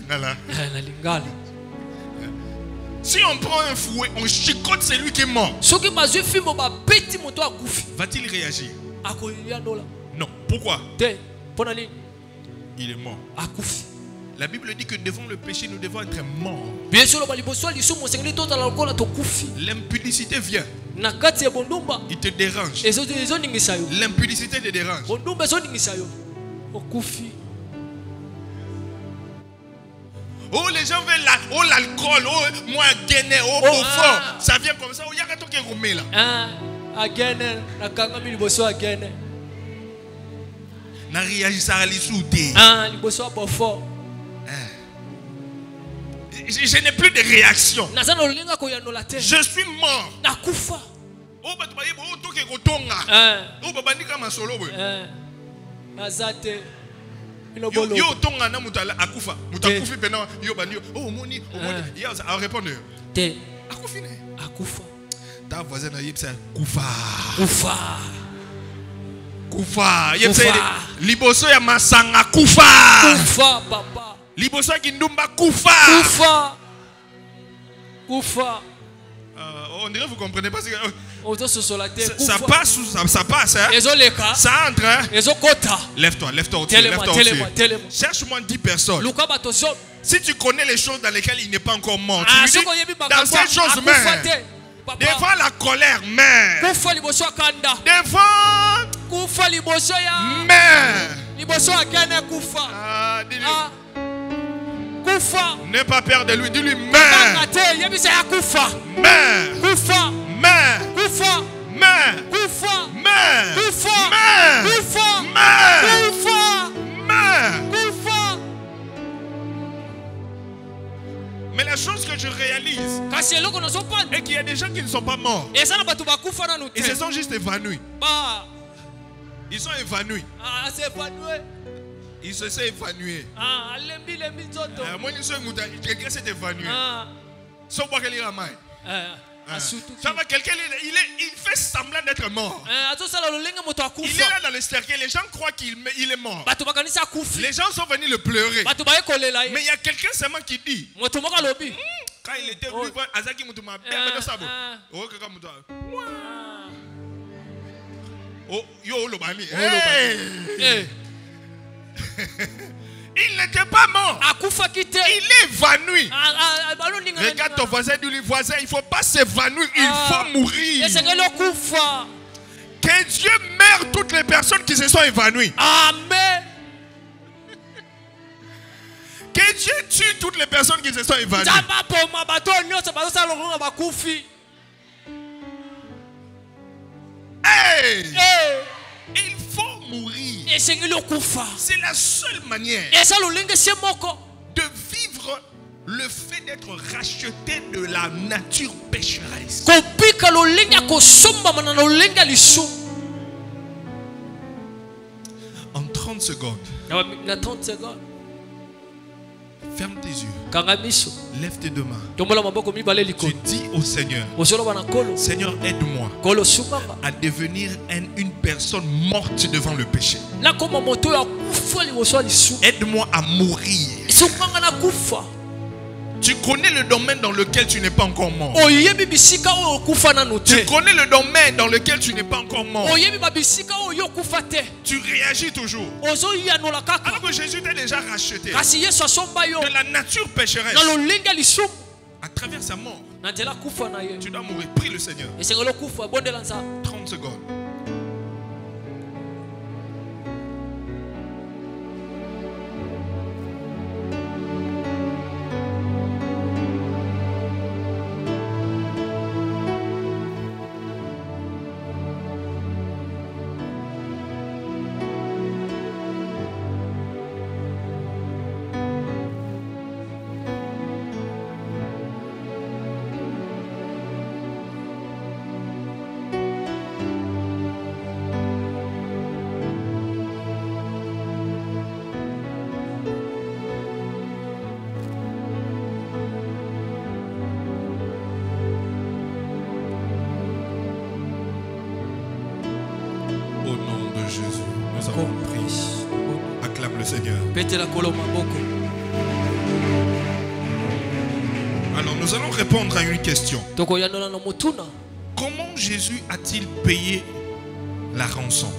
si on prend un fouet, on chicote celui qui est mort, va-t-il réagir? Non. Pourquoi? Il est mort. La Bible dit que devant le péché, nous devons être morts. L'impudicité vient. Il te dérange. L'impudicité te dérange. Oh, les gens veulent la, oh, l'alcool, oh, moi, gagner, oh, oh fort. Ah. Ça vient comme ça. Oh, il y a un truc qui est roumé là. Ah, gagner, la kangami liboso a gagner. Na réagir à l'issouté. Ah, liboso a fort. Je, je n'ai plus de réaction. Je suis mort. Oh, bah, tu vas dire, oh, tu es rotonga. Oh, bah, bandika ma solo. Nazate. Yo yo tonga na mutala akufa. Mutakufi pena yo banyo. Oh moni, oh moni. Yo a répondre. Te. Akufi ne. Akufa. Ta voisin na yipsa kufa. Kufa. Kufa. Yipsa liboso ya masanga kufa. Kufa papa. Liboso ya kindumba kufa. Kufa. Kufa. Uh, on dirait que vous comprenez pas. Ça, ça passe, ça, ça passe. Hein? Ça entre. Hein? Lève-toi, lève-toi au-dessus. Lève Cherche-moi dix personnes. Si tu connais les choses dans lesquelles il n'est pas encore mort, tu lui dis, dans ces choses même. Devant la colère, mais. Devant. Mais. Ah, n'aie pas peur de lui, dis-lui mais. Mais. Mais. Mais. Mais la chose que je réalise est qu'il y a des gens qui ne sont pas morts. Ils se sont juste évanouis. Ils sont évanouis. Ils se sont évanouis. Moi, je suis quelqu'un s'est évanoui. Sauf que quelqu'un a mal. Ça va, quelqu'un il, il fait semblant d'être mort. Il est là dans le cercle. Les gens croient qu'il il est mort. Les gens sont venus le pleurer. Mais il y a quelqu'un seulement qui dit. Quand il était venu voir Azaki Moutouma, oh, yo Lobani. Il n'était pas mort. Il est évanoui. Regarde ton voisin, dis-lui voisin, il ne faut pas s'évanouir, il faut mourir. Que Dieu meure toutes les personnes qui se sont évanouies. Amen. Que Dieu tue toutes les personnes qui se sont évanouies. Hey! Hey! Il faut mourir. C'est la seule manière de vivre le fait d'être racheté de la nature pécheresse. En trente secondes. Ferme tes yeux. Lève tes deux mains. Tu dis au Seigneur, Seigneur, aide-moi à devenir une personne morte devant le péché. Aide-moi à mourir. Tu connais le domaine dans lequel tu n'es pas encore mort. Tu connais le domaine dans lequel tu n'es pas encore mort. Tu réagis toujours. Alors que Jésus t'a déjà racheté de la nature pécheresse. À travers sa mort, tu dois mourir. Prie le Seigneur. trente secondes. Alors nous allons répondre à une question. Comment Jésus a-t-il payé la rançon?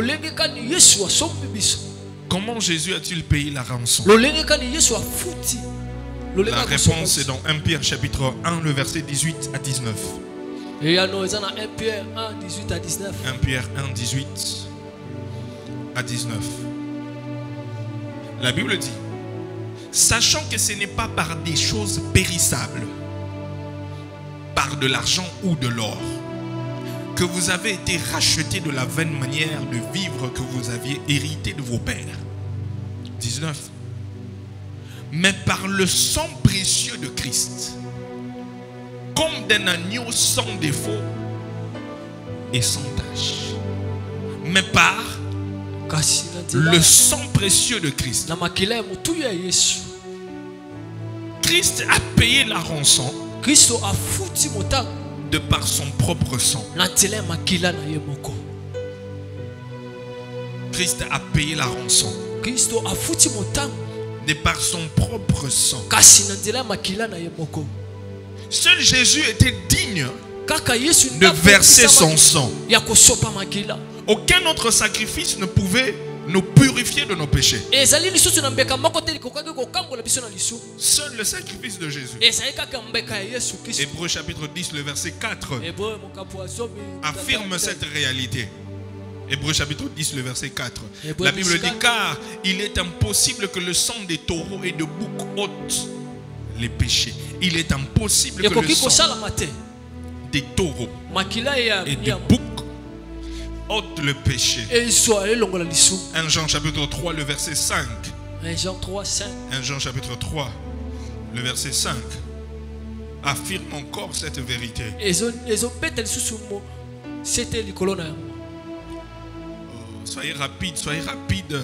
Comment Jésus a-t-il payé la rançon? La réponse est dans un Pierre chapitre un, le verset dix-huit à dix-neuf. un Pierre un, dix-huit à dix-neuf. un Pierre un, dix-huit à dix-neuf. La Bible dit, sachant que ce n'est pas par des choses périssables, par de l'argent ou de l'or, que vous avez été rachetés de la vaine manière de vivre que vous aviez hérité de vos pères. dix-neuf. Mais par le sang précieux de Christ, comme d'un agneau sans défaut et sans tache. Mais par Le sang précieux de Christ. Christ a payé la rançon de par son propre sang. Christ a payé la rançon de par son propre sang. Seul Jésus était digne de verser son sang. Aucun autre sacrifice ne pouvait nous purifier de nos péchés. Seul le sacrifice de Jésus. Hébreux chapitre dix, le verset quatre affirme cette réalité. Hébreux chapitre dix, le verset quatre. La Bible dit: car il est impossible que le sang des taureaux et de boucs ôte les péchés. Il est impossible que le sang des taureaux et des boucs ôte le péché. un Jean chapitre trois, le verset cinq. un Jean trois, cinq. un Jean chapitre trois, le verset cinq affirme encore cette vérité. Oh, soyez rapide, soyez rapide.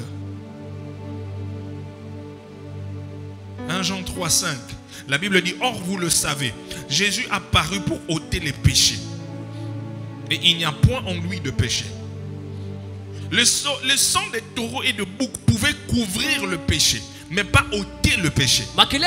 un Jean trois, cinq. La Bible dit: or vous le savez, Jésus a paru pour ôter les péchés, et il n'y a point en lui de péché. Le sang, le sang des taureaux et de boucs pouvait couvrir le péché, mais pas ôter le péché.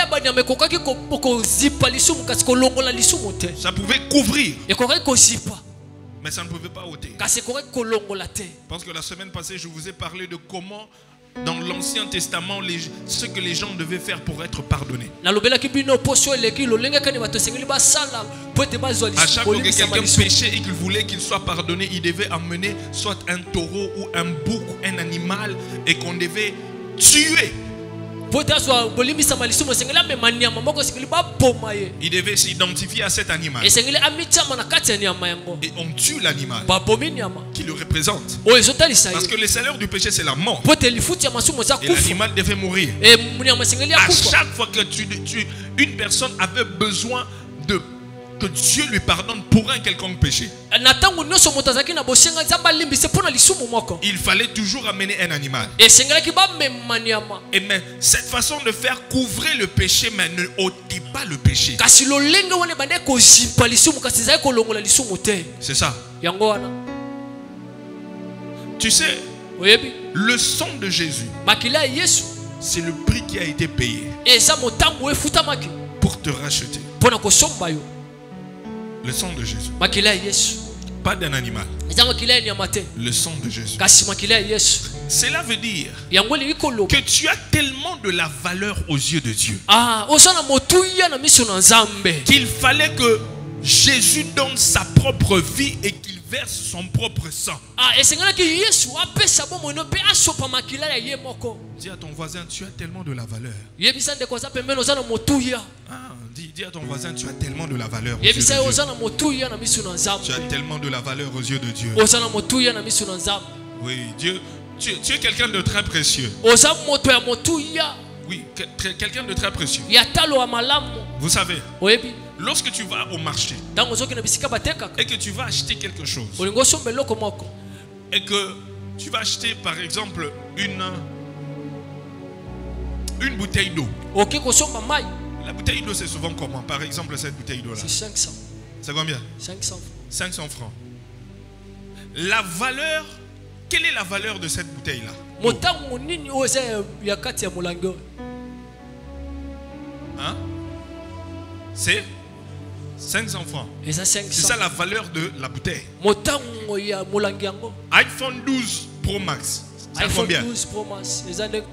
Ça pouvait couvrir, mais ça ne pouvait pas ôter. Parce que la semaine passée, je vous ai parlé de comment dans l'Ancien Testament, les, ce que les gens devaient faire pour être pardonnés. À chaque fois que quelqu'un péchait et qu'il voulait qu'il soit pardonné, il devait amener soit un taureau ou un bouc ou un animal et qu'on devait tuer. Il devait s'identifier à cet animal. Et on tue l'animal qui le représente. Parce que le salaire du péché, c'est la mort. Et l'animal devait mourir. À chaque fois que tu, tu, une personne avait besoin de que Dieu lui pardonne pour un quelconque péché, il fallait toujours amener un animal. Et mais cette façon de faire couvrir le péché, mais ne ôtait pas le péché. C'est ça. Tu sais, le sang de Jésus, c'est le prix qui a été payé pour te racheter. Le sang de Jésus. Pas d'un animal. Le sang de Jésus. Cela veut dire que tu as tellement de la valeur aux yeux de Dieu qu'il fallait que Jésus donne sa propre vie et qu'il verse son propre sang. Dis à ton voisin: tu as tellement de la valeur. Ah, dis, dis à ton voisin: tu as tellement de la valeur aux yeux de Dieu. Tu as tellement de la valeur aux yeux de Dieu. Oui, Dieu, tu, tu es quelqu'un de très précieux. Oui, quelqu'un de très précieux. Vous savez, lorsque tu vas au marché et que tu vas acheter quelque chose et que tu vas acheter par exemple une une bouteille d'eau. La bouteille d'eau, c'est souvent comment? Par exemple, cette bouteille d'eau là, c'est cinq cents. C'est combien? cinq cents. cinq cents francs. La valeur, quelle est la valeur de cette bouteille là? Hein? C'est cinq cents francs. C'est ça la valeur de la bouteille. iPhone douze Pro Max, c'est combien? douze Pro Max.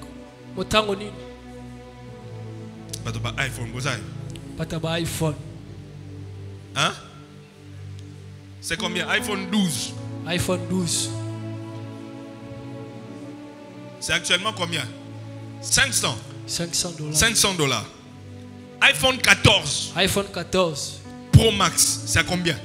Pas iPhone, pas iPhone. Hein? C'est combien? iPhone douze. iPhone douze. C'est actuellement combien? cinq cents. cinq cents dollars. cinq cents dollars. iPhone quatorze. iPhone quatorze. Pro Max, c'est à combien?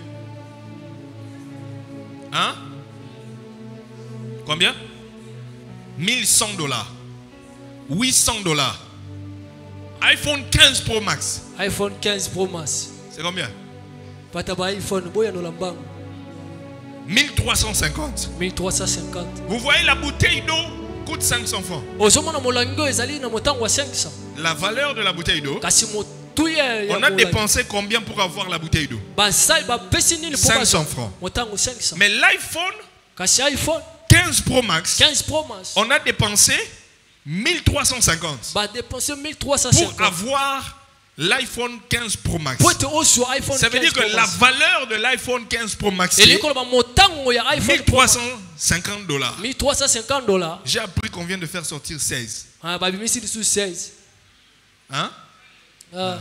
Hein? Combien? mille cent dollars. huit cents dollars. iPhone quinze Pro Max. iPhone quinze Pro Max. C'est combien? Pas iPhone, boya no lambang. mille trois cent cinquante. mille trois cent cinquante. Vous voyez, la bouteille d'eau coûte cinq cents francs. La valeur de la bouteille d'eau, on a dépensé combien pour avoir la bouteille d'eau? cinq cents francs. Mais l'iPhone quinze Pro Max, on a dépensé mille trois cent cinquante pour avoir l'iPhone quinze Pro Max. Ça veut dire que la valeur de l'iPhone quinze Pro Max est mille trois cent cinquante dollars. J'ai appris qu'on vient de faire sortir seize. Hein? Ah.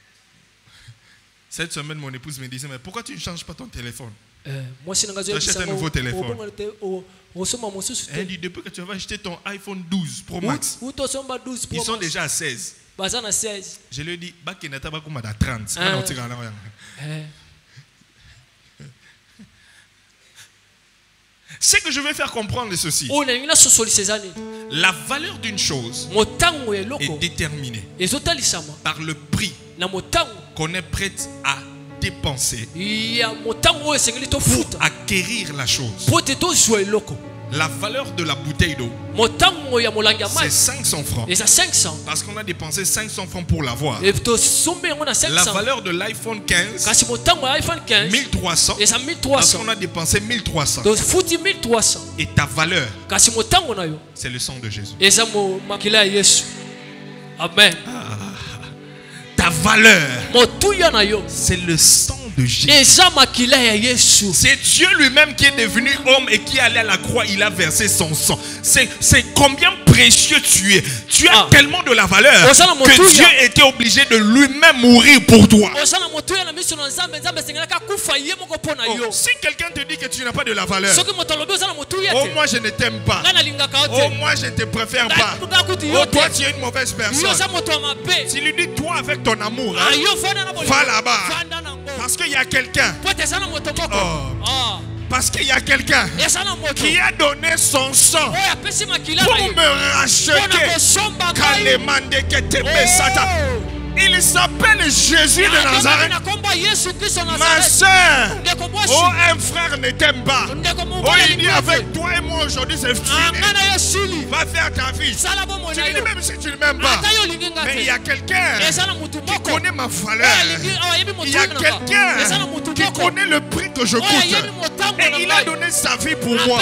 Cette semaine, mon épouse me disait, mais pourquoi tu ne changes pas ton téléphone? Tu achètes un nouveau téléphone. Elle dit, depuis que tu vas acheter ton iPhone douze Pro Max, ils sont déjà à seize. Je lui ai dit, Bakenata Bakuma da trente. Ce que je vais faire comprendre est ceci. La valeur d'une chose est déterminée par le prix qu'on est prêt à dépenser pour acquérir la chose. La valeur de la bouteille d'eau, c'est cinq cents francs. Parce qu'on a dépensé cinq cents francs pour l'avoir. La valeur de l'iPhone quinze, mille trois cents. Parce qu'on a dépensé mille trois cents. Et ta valeur, c'est le sang de Jésus. Amen. Ah. Ta valeur, c'est le sang de Jésus. C'est Dieu lui-même qui est devenu homme et qui allait à la croix. Il a versé son sang. C'est combien précieux tu es. Tu as ah. tellement de la valeur que Dieu était obligé de lui-même mourir pour toi. Oh, si quelqu'un te dit que tu n'as pas de la valeur, oh moi je ne t'aime pas, oh moi je ne te préfère pas, oh toi tu es une mauvaise personne. Tu lui dis toi avec ton amour, hein, va là-bas. Parce qu'il y a quelqu'un. Oh. Parce qu'il y a quelqu'un qui a donné son sang pour me racheter. Il s'appelle Jésus de Nazareth. Ma soeur, oh un frère ne t'aime pas. Oh il dit avec toi et moi aujourd'hui c'est fini. Va faire ta vie. Tu lui dis même si tu ne m'aimes pas. Mais il y a quelqu'un qui connaît ma valeur. Il y a quelqu'un qui connaît le prix que je coûte. Et il a donné sa vie pour moi.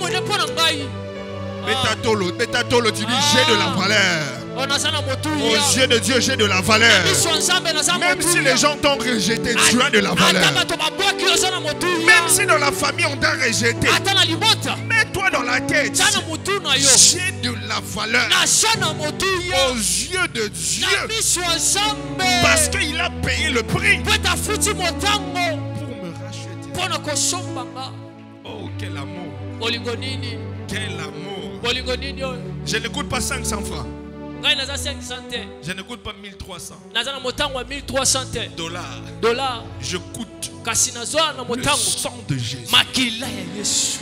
Betatolo, Betatolo, tu dis j'ai de la valeur. Aux yeux de Dieu, j'ai de la valeur. Même si les gens t'ont rejeté, tu as de la valeur. Même si dans la famille on t'a rejeté, mets-toi dans la tête, j'ai de la valeur aux yeux de Dieu. Parce qu'il a payé le prix pour me racheter. Oh, quel amour. Quel amour. Je ne coûte pas cinq cents francs. Je ne coûte pas mille trois cents dollars. Je coûte le sang de Jésus.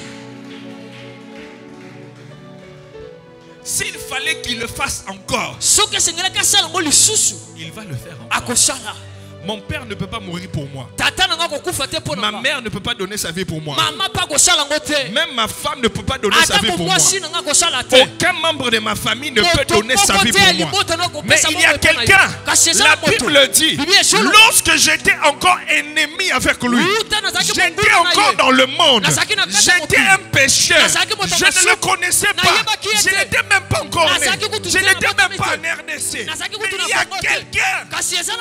S'il fallait qu'il le fasse encore, il va le faire encore. Mon père ne peut pas mourir pour moi. Ma mère ne peut pas donner sa vie pour moi. Même ma femme ne peut pas donner sa vie pour moi. Aucun membre de ma famille ne peut donner sa vie pour moi. Mais il y a quelqu'un, la Bible dit, lorsque j'étais encore ennemi avec lui, j'étais encore dans le monde, j'étais un pécheur, je ne le connaissais pas, je n'étais même pas encore né, je n'étais même pas en R D C. Mais il y a quelqu'un.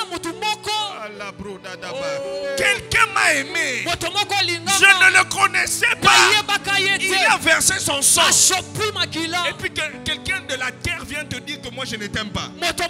Quelqu'un m'a aimé. Je ne le connaissais pas. Il a versé son sang. Et puis que quelqu'un de la terre vient te dire que moi je ne t'aime pas.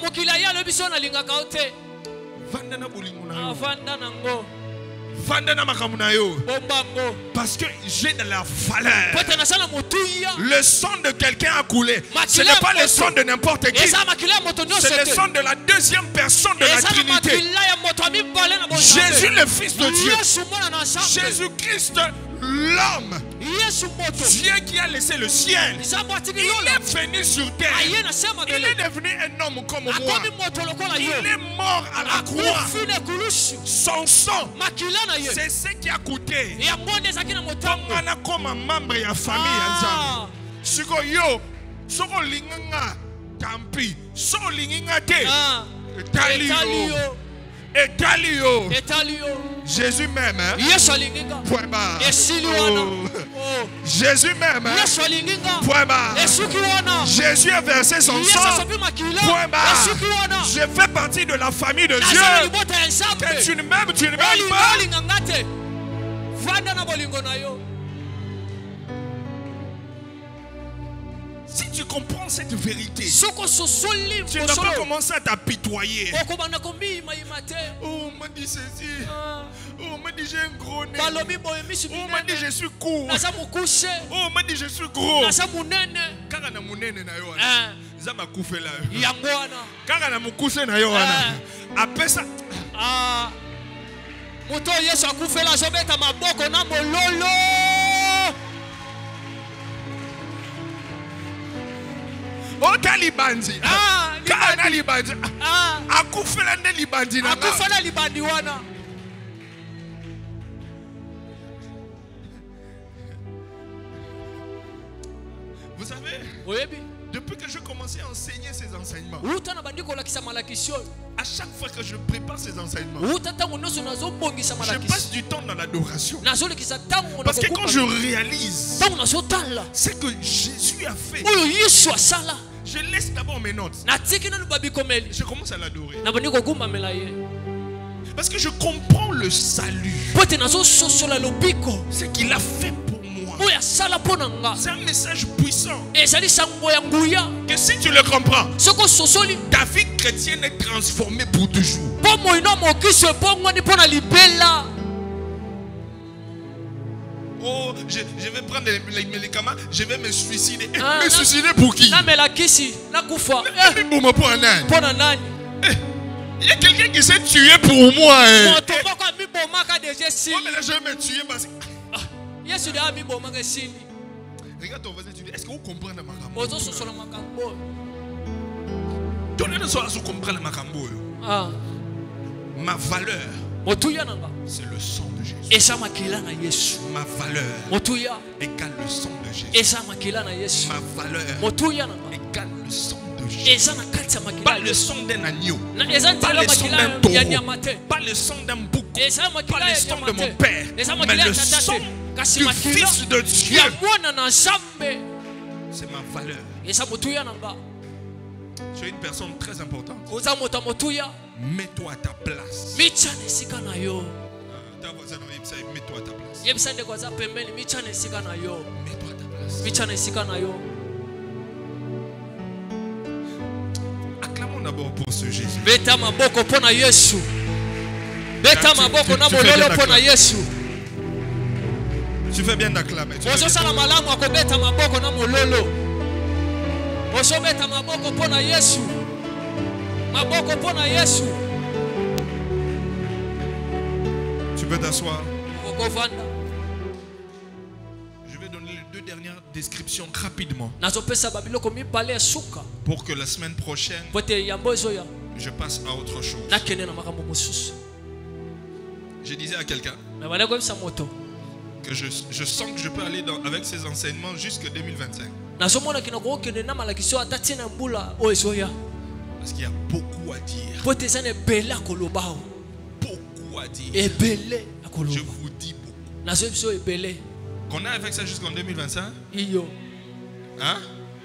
Parce que j'ai de la valeur. Le sang de quelqu'un a coulé. Ce n'est pas le sang de n'importe qui. C'est le sang de la deuxième personne de la Trinité. Jésus le Fils de Dieu. Jésus-Christ l'homme. Dieu qui a laissé le ciel, il est venu sur terre. Il est devenu un homme comme moi. Il est mort à la croix. Son sang, c'est ce qui a coûté. Comme un membre de la famille. Siko yo, soko linganga, tampi, soko linganga te, etalio, etalio, Jésus même, hein? Point barre. Oh. Jésus même, hein? Point barre. Jésus a versé son sang. Point barre. Je fais partie de la famille de Dieu. Que tu ne m'aimes, tu ne m'aimes pas. Si tu comprends cette vérité, tu ne vas pas commencer à t'apitoyer. Oh, on m'a dit ceci. Oh, on m'a dit j'ai un gros nez. Oh, on m'a dit je suis court. Oh, on m'a dit je suis gros. Quand on a mon nez, ça m'a coupé là. Quand on a mon couché, après ça. Moto Yesu akufela zobeta maboko na mololo. O talibandi. Ah, kana libandi. Ah, akufela ne libandi na. Akufela libandi wana. Vous savez? Oui, depuis que je commençais à enseigner ces enseignements, à chaque fois que je prépare ces enseignements, je passe du temps dans l'adoration. Parce que quand je réalise ce que Jésus a fait, je laisse d'abord mes notes. Je commence à l'adorer. Parce que je comprends le salut. Ce qu'il a fait pour moi. C'est un message puissant. Que si tu le comprends, ta vie chrétienne est transformée pour toujours. Oh, je, je vais prendre les, les médicaments, je vais me suicider. Ah, me suicider pour qui? Il y a quelqu'un qui s'est tué pour moi. Hein. Oh, mais là, je vais me tuer parce que... Regarde ton voisin, tu dis, est-ce que vous comprenez ma cambo? Donnez-le soit à comprendre ma cambo. Ma valeur, c'est le sang de Jésus. Ma valeur égale le sang de Jésus. Ma valeur égale le sang de Jésus. Pas le sang d'un agneau, pas le sang d'un taureau, pas le sang d'un bouc, pas le sang de mon père, mais le sang du Fils de Dieu. C'est ma valeur. Tu es une personne très importante. Mets-toi à ta place. Mets-toi à ta place. Mets-toi à ta place. Acclamons d'abord pour ce Jésus. Tu fais bien d'acclamer. Tu peux t'asseoir. Je vais donner les deux dernières descriptions rapidement. Pour que la semaine prochaine, je passe à autre chose. Je disais à quelqu'un que je, je sens que je peux aller dans, avec ces enseignements jusqu'en deux mille vingt-cinq. Parce qu'il y a beaucoup à dire. Beaucoup à dire. Je vous dis beaucoup. Qu'on a avec ça jusqu'en deux mille vingt-cinq? Hein?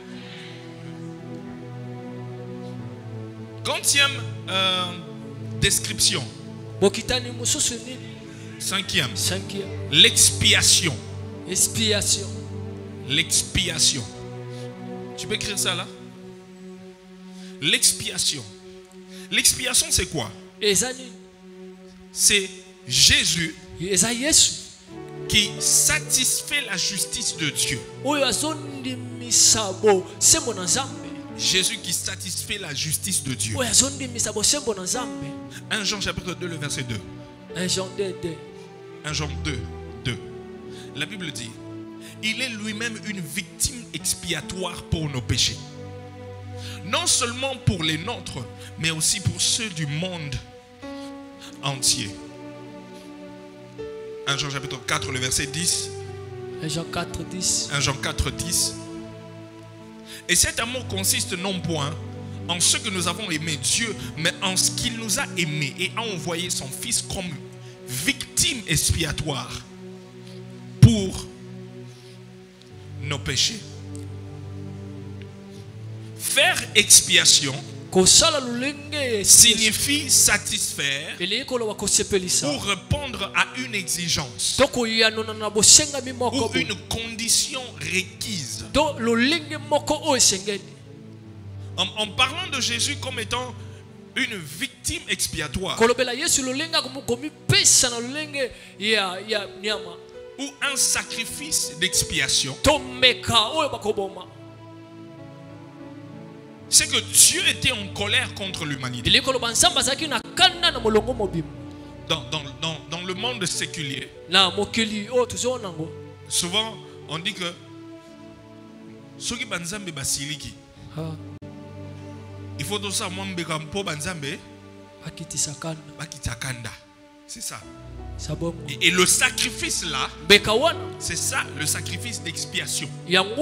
Quantième euh, description. Cinquième. L'expiation. Expiation. L'expiation. Tu peux écrire ça là? L'expiation. L'expiation, c'est quoi? C'est Jésus qui satisfait la justice de Dieu. Jésus qui satisfait la justice de Dieu. un Jean chapitre deux, le verset deux. un Jean deux, deux. La Bible dit: il est lui-même une victime expiatoire pour nos péchés. Non seulement pour les nôtres, mais aussi pour ceux du monde entier. un Jean chapitre quatre, le verset dix. un Jean quatre, dix. un Jean quatre, dix. Et cet amour consiste non point en ce que nous avons aimé Dieu, mais en ce qu'il nous a aimés et a envoyé son Fils comme victime expiatoire pour nos péchés. Faire expiation signifie satisfaire ou répondre à une exigence ou une condition requise. En, en parlant de Jésus comme étant une victime expiatoire ou un sacrifice d'expiation, c'est que Dieu était en colère contre l'humanité. Dans, dans, dans, dans le monde séculier, souvent on dit que soki banzambe basiliki, il faut tout ça pour banzambe bakitakanda. C'est ça. Et, et le sacrifice là, c'est ça le sacrifice d'expiation.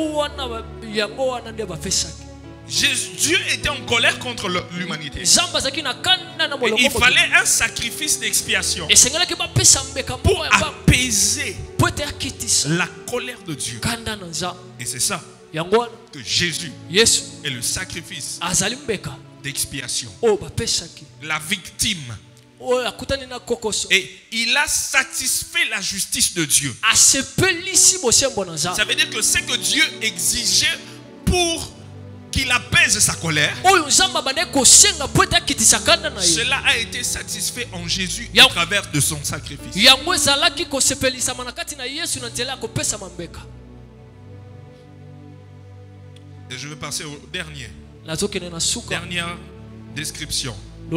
Jésus, Dieu était en colère contre l'humanité. Il fallait un sacrifice d'expiation pour apaiser la colère de Dieu. Et c'est ça que Jésus est le sacrifice d'expiation. La victime. Et il a satisfait la justice de Dieu. Ça veut dire que ce que Dieu exigeait pour qu'il apaise sa colère, cela a été satisfait en Jésus à travers de son sacrifice. Et je vais passer au dernier. Dernière description.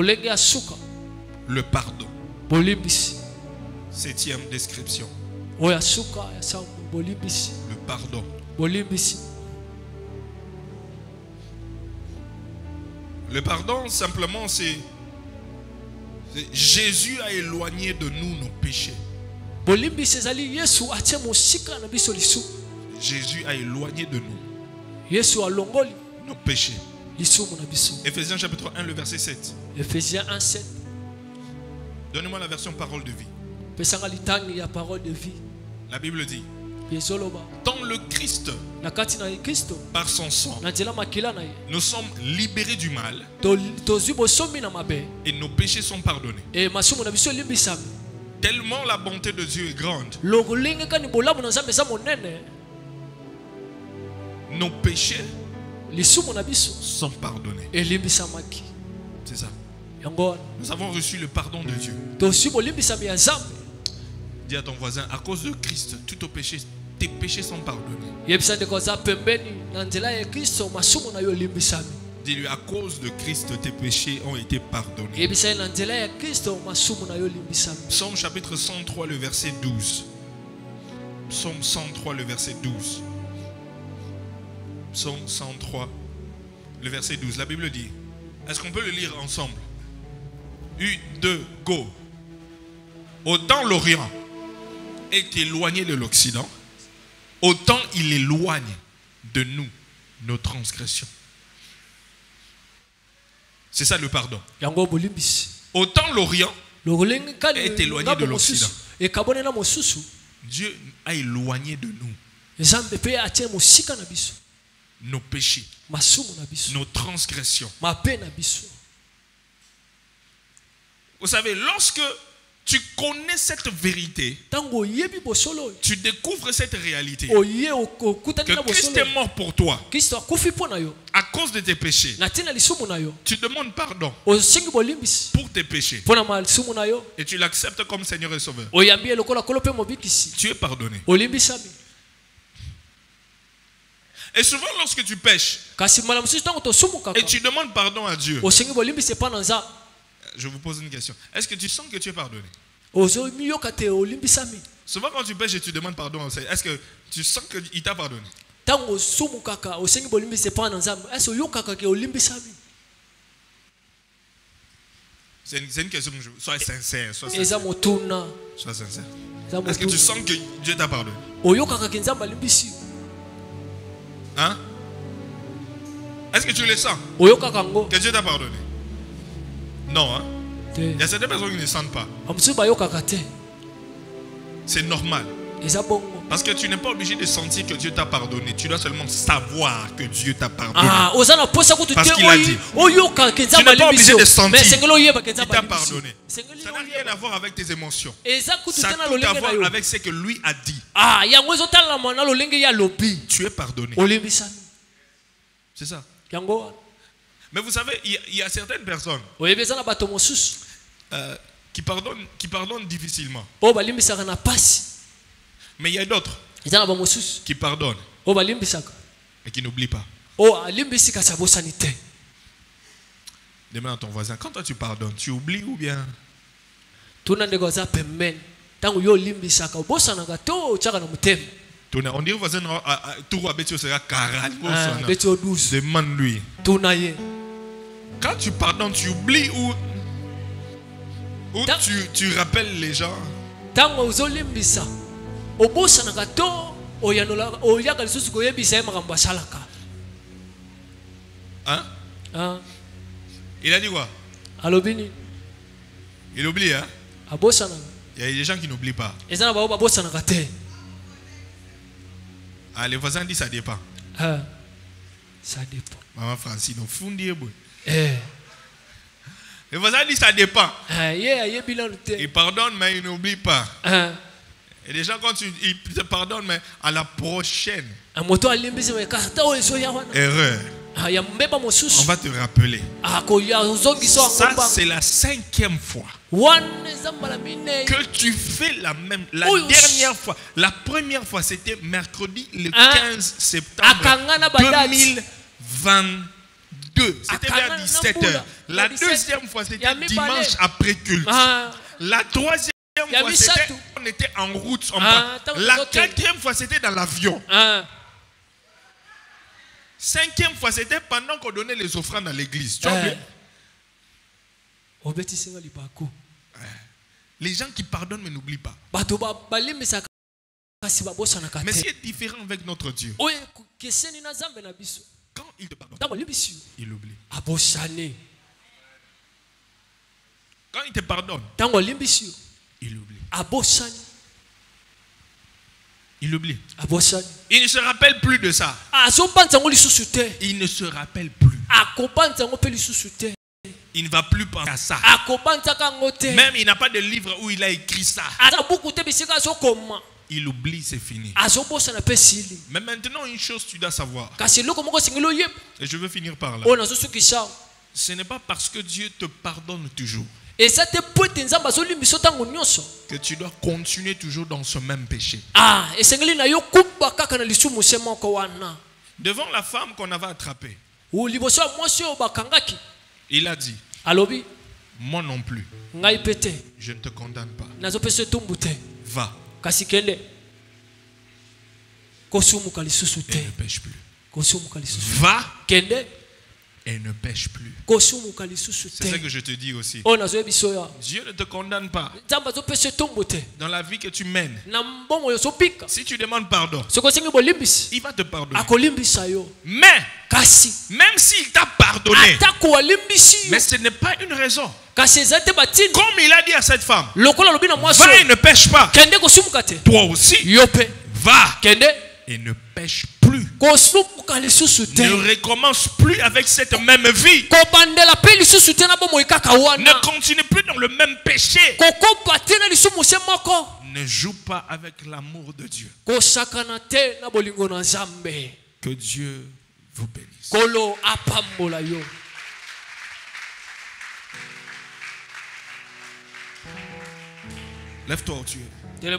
Le pardon. Septième description. Le pardon. Le pardon, simplement, c'est Jésus a éloigné de nous nos péchés. Jésus a éloigné de nous nos péchés. Éphésiens chapitre un, le verset sept. Éphésiens un, sept. Donnez-moi la version parole de vie. La Bible dit: dans le Christ, par son sang, nous sommes libérés du mal et nos péchés sont pardonnés. Tellement la bonté de Dieu est grande, nos péchés sont pardonnés. C'est ça. Nous avons reçu le pardon de Dieu. Dis à ton voisin: à cause de Christ, tous tes péchés, tes péchés sont pardonnés. Dis-lui: à cause de Christ, tes péchés ont été pardonnés. Psaume chapitre cent trois, le verset douze. Psaume cent trois, le verset douze. Psaume cent trois, le verset douze. La Bible dit, est-ce qu'on peut le lire ensemble? Un, deux, go. Autant l'Orient est éloigné de l'Occident, autant il éloigne de nous nos transgressions. C'est ça le pardon. Autant l'Orient est éloigné de l'Occident, Dieu a éloigné de nous nos péchés, nos transgressions. Vous savez, lorsque tu connais cette vérité, tu découvres cette réalité, que Christ est mort pour toi à cause de tes péchés. Tu demandes pardon pour tes péchés et tu l'acceptes comme Seigneur et Sauveur. Tu es pardonné. Et souvent lorsque tu pêches et tu demandes pardon à Dieu, je vous pose une question. Est-ce que tu sens que tu es pardonné? Souvent quand tu pêches et tu demandes pardon, est-ce que tu sens qu'il t'a pardonné? C'est une, une question que je... Sois sincère. Sois sincère. Sois sincère. Est-ce que tu sens que Dieu t'a pardonné? Hein? Est-ce que tu le sens que Dieu t'a pardonné? Non, hein? Il y a certaines personnes qui ne sentent pas. C'est normal. Parce que tu n'es pas obligé de sentir que Dieu t'a pardonné. Tu dois seulement savoir que Dieu t'a pardonné. Parce qu'il a dit. Tu n'es pas obligé de sentir qu'il t'a pardonné. Ça n'a rien à voir avec tes émotions. Ça a tout à voir avec ce que lui a dit. Tu es pardonné. C'est ça. Mais vous savez, il y, il y a certaines personnes euh, qui, pardonnent, qui pardonnent difficilement. Mais il y a d'autres qui pardonnent et qui n'oublient pas. Demande à ton voisin, quand toi tu pardonnes, tu oublies ou bien? On dit au voisin, tout sera caral. Demande-lui. Quand tu pardonnes, tu oublies ou, ou tu, tu rappelles les gens? Hein? Hein? Il a dit quoi? Il oublie, hein? Il y a des gens qui n'oublient pas. Ah, les voisins disent ça dépend. Ah, ça dépend. Maman Francine, on fondit. Eh. Les voisins disent ça dépend. Ah, yeah, yeah, ils pardonnent, mais ils n'oublient pas. Ah. Et les gens, quand tu, ils te pardonnent, mais à la prochaine erreur, on va te rappeler. Ça, c'est la cinquième fois que tu fais la même. La dernière fois, la première fois, c'était mercredi le quinze septembre deux mille vingt-deux. C'était vers dix-sept heures. La deuxième fois, c'était dimanche après culte. La troisième fois, c'était, on était en route. En ah, la quatrième fois, c'était dans l'avion. Ah. Cinquième fois, c'était pendant qu'on donnait les offrandes à l'église. Tu as oublié? Les gens qui pardonnent mais n'oublient pas. Mais c'est différent avec notre Dieu. Quand il te pardonne, il oublie. Quand il te pardonne, il oublie. Il oublie. Il ne se rappelle plus de ça. Il ne se rappelle plus. Il ne va plus penser à ça. Même il n'a pas de livre où il a écrit ça. Il oublie, c'est fini. Mais maintenant, une chose tu dois savoir. Et je veux finir par là. Ce n'est pas parce que Dieu te pardonne toujours que tu dois continuer toujours dans ce même péché. Devant la femme qu'on avait attrapée, il a dit, moi non plus, je ne te condamne pas. Va et ne pêche plus. Va et ne pêche plus. C'est ça que je te dis aussi. Dieu ne te condamne pas dans la vie que tu mènes. Si tu demandes pardon, il va te pardonner. Mais même s'il t'a pardonné, mais ce n'est pas une raison. Comme il a dit à cette femme, va et ne pêche pas. Toi aussi, va et ne pêche plus. Ne recommence plus avec cette même vie. Ne continue plus dans le même péché. Ne joue pas avec l'amour de Dieu. Que Dieu vous bénisse. Lève-toi où tu es.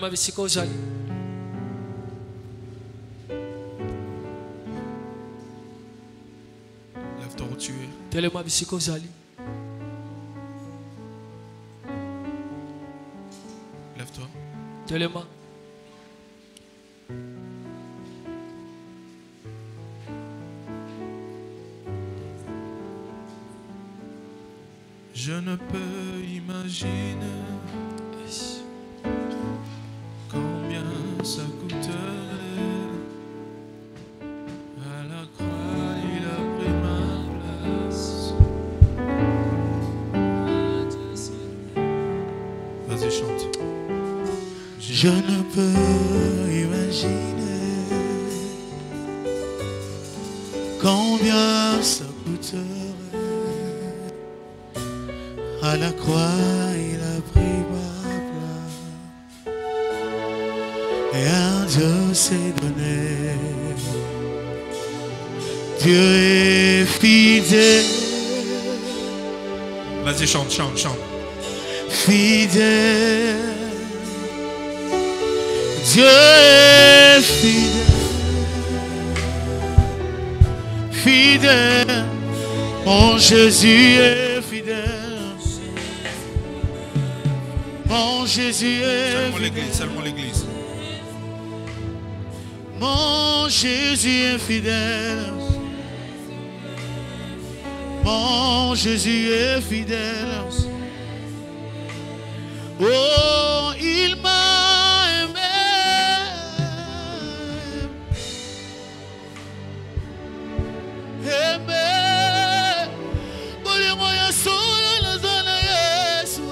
Lève-toi où tu es. Lève-toi. Je ne peux imaginer combien ça coûterait. À la croix, il a pris ma place. Vas-y, chante. Je ne peux imaginer combien ça coûterait. À la croix, il a pris ma place. Et un Dieu s'est donné. Dieu est fidèle. Vas-y, chante, chante, chante. Fidèle. Dieu est fidèle. Fidèle. Mon Jésus est fidèle. Mon Jésus est seulement l'église, seulement l'église. Mon Jésus est fidèle. Mon Jésus est fidèle. Oh, il m'a aimé. Aimé. Boleh moya soya la zona Yesu.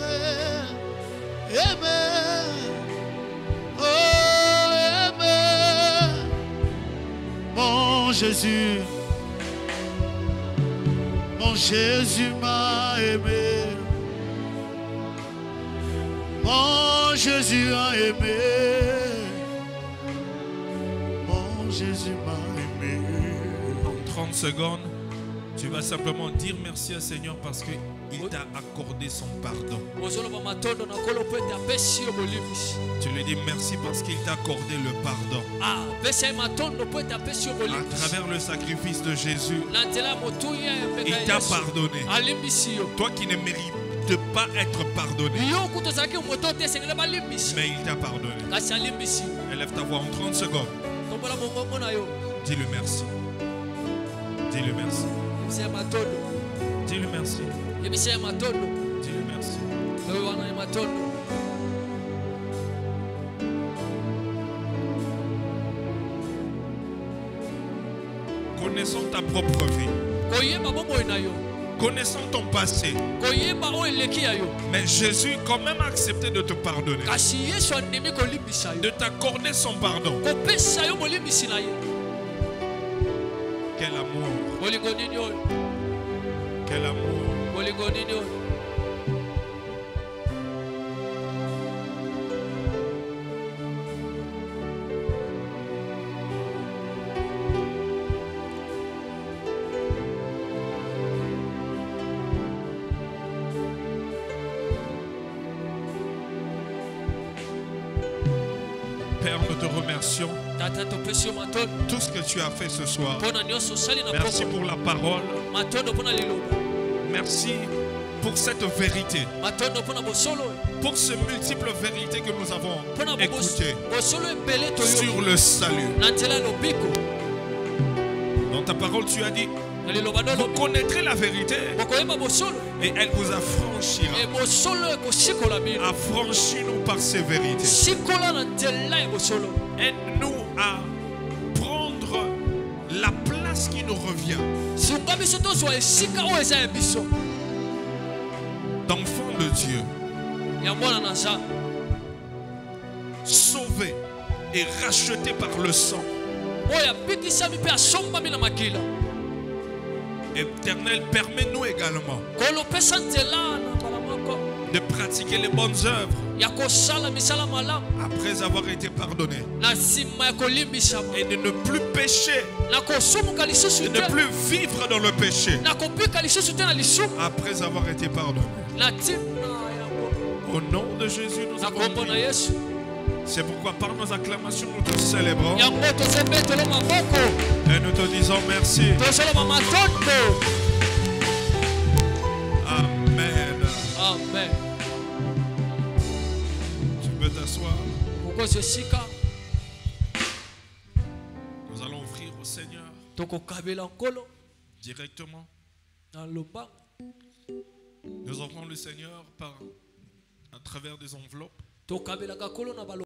Aimé. Oh, aimé. Mon Jésus. Mon Jésus m'a aimé. Mon Jésus a aimé. Mon Jésus m'a aimé. En trente secondes, tu vas simplement dire merci au Seigneur parce qu'il t'a accordé son pardon. Tu lui dis merci parce qu'il t'a accordé le pardon. À travers le sacrifice de Jésus, il t'a pardonné. Toi qui ne mérites de pas être pardonné, mais il t'a pardonné. Élève ta voix en trente secondes. Dis-le merci. Dis-le merci. Dis-le merci. Dis-le merci. Connaissant ta propre vie, connaissant ton passé, mais Jésus quand même a accepté de te pardonner, de t'accorder son pardon. Quel amour! Quel amour! Père, nous te remercions. Tout ce que tu as fait ce soir. Merci pour la parole. Merci pour cette vérité. Pour ces multiples vérités que nous avons écoutées sur le salut. Dans ta parole, tu as dit: vous connaîtrez la vérité et elle vous affranchira. Affranchis-nous par ces vérités. Aide-nous à prendre la place qui nous revient d'enfants de Dieu, sauvés et rachetés par le sang. Éternel, permets-nous également de pratiquer les bonnes œuvres après avoir été pardonné et de ne plus pécher, de ne plus vivre dans le péché après avoir été pardonné. Au nom de Jésus, nous avons prié. C'est pourquoi par nos acclamations nous te célébrons et nous te disons merci. Amen. Amen. Tu peux t'asseoir. Nous allons offrir au Seigneur directement Nous offrons le Seigneur par, à travers des enveloppes.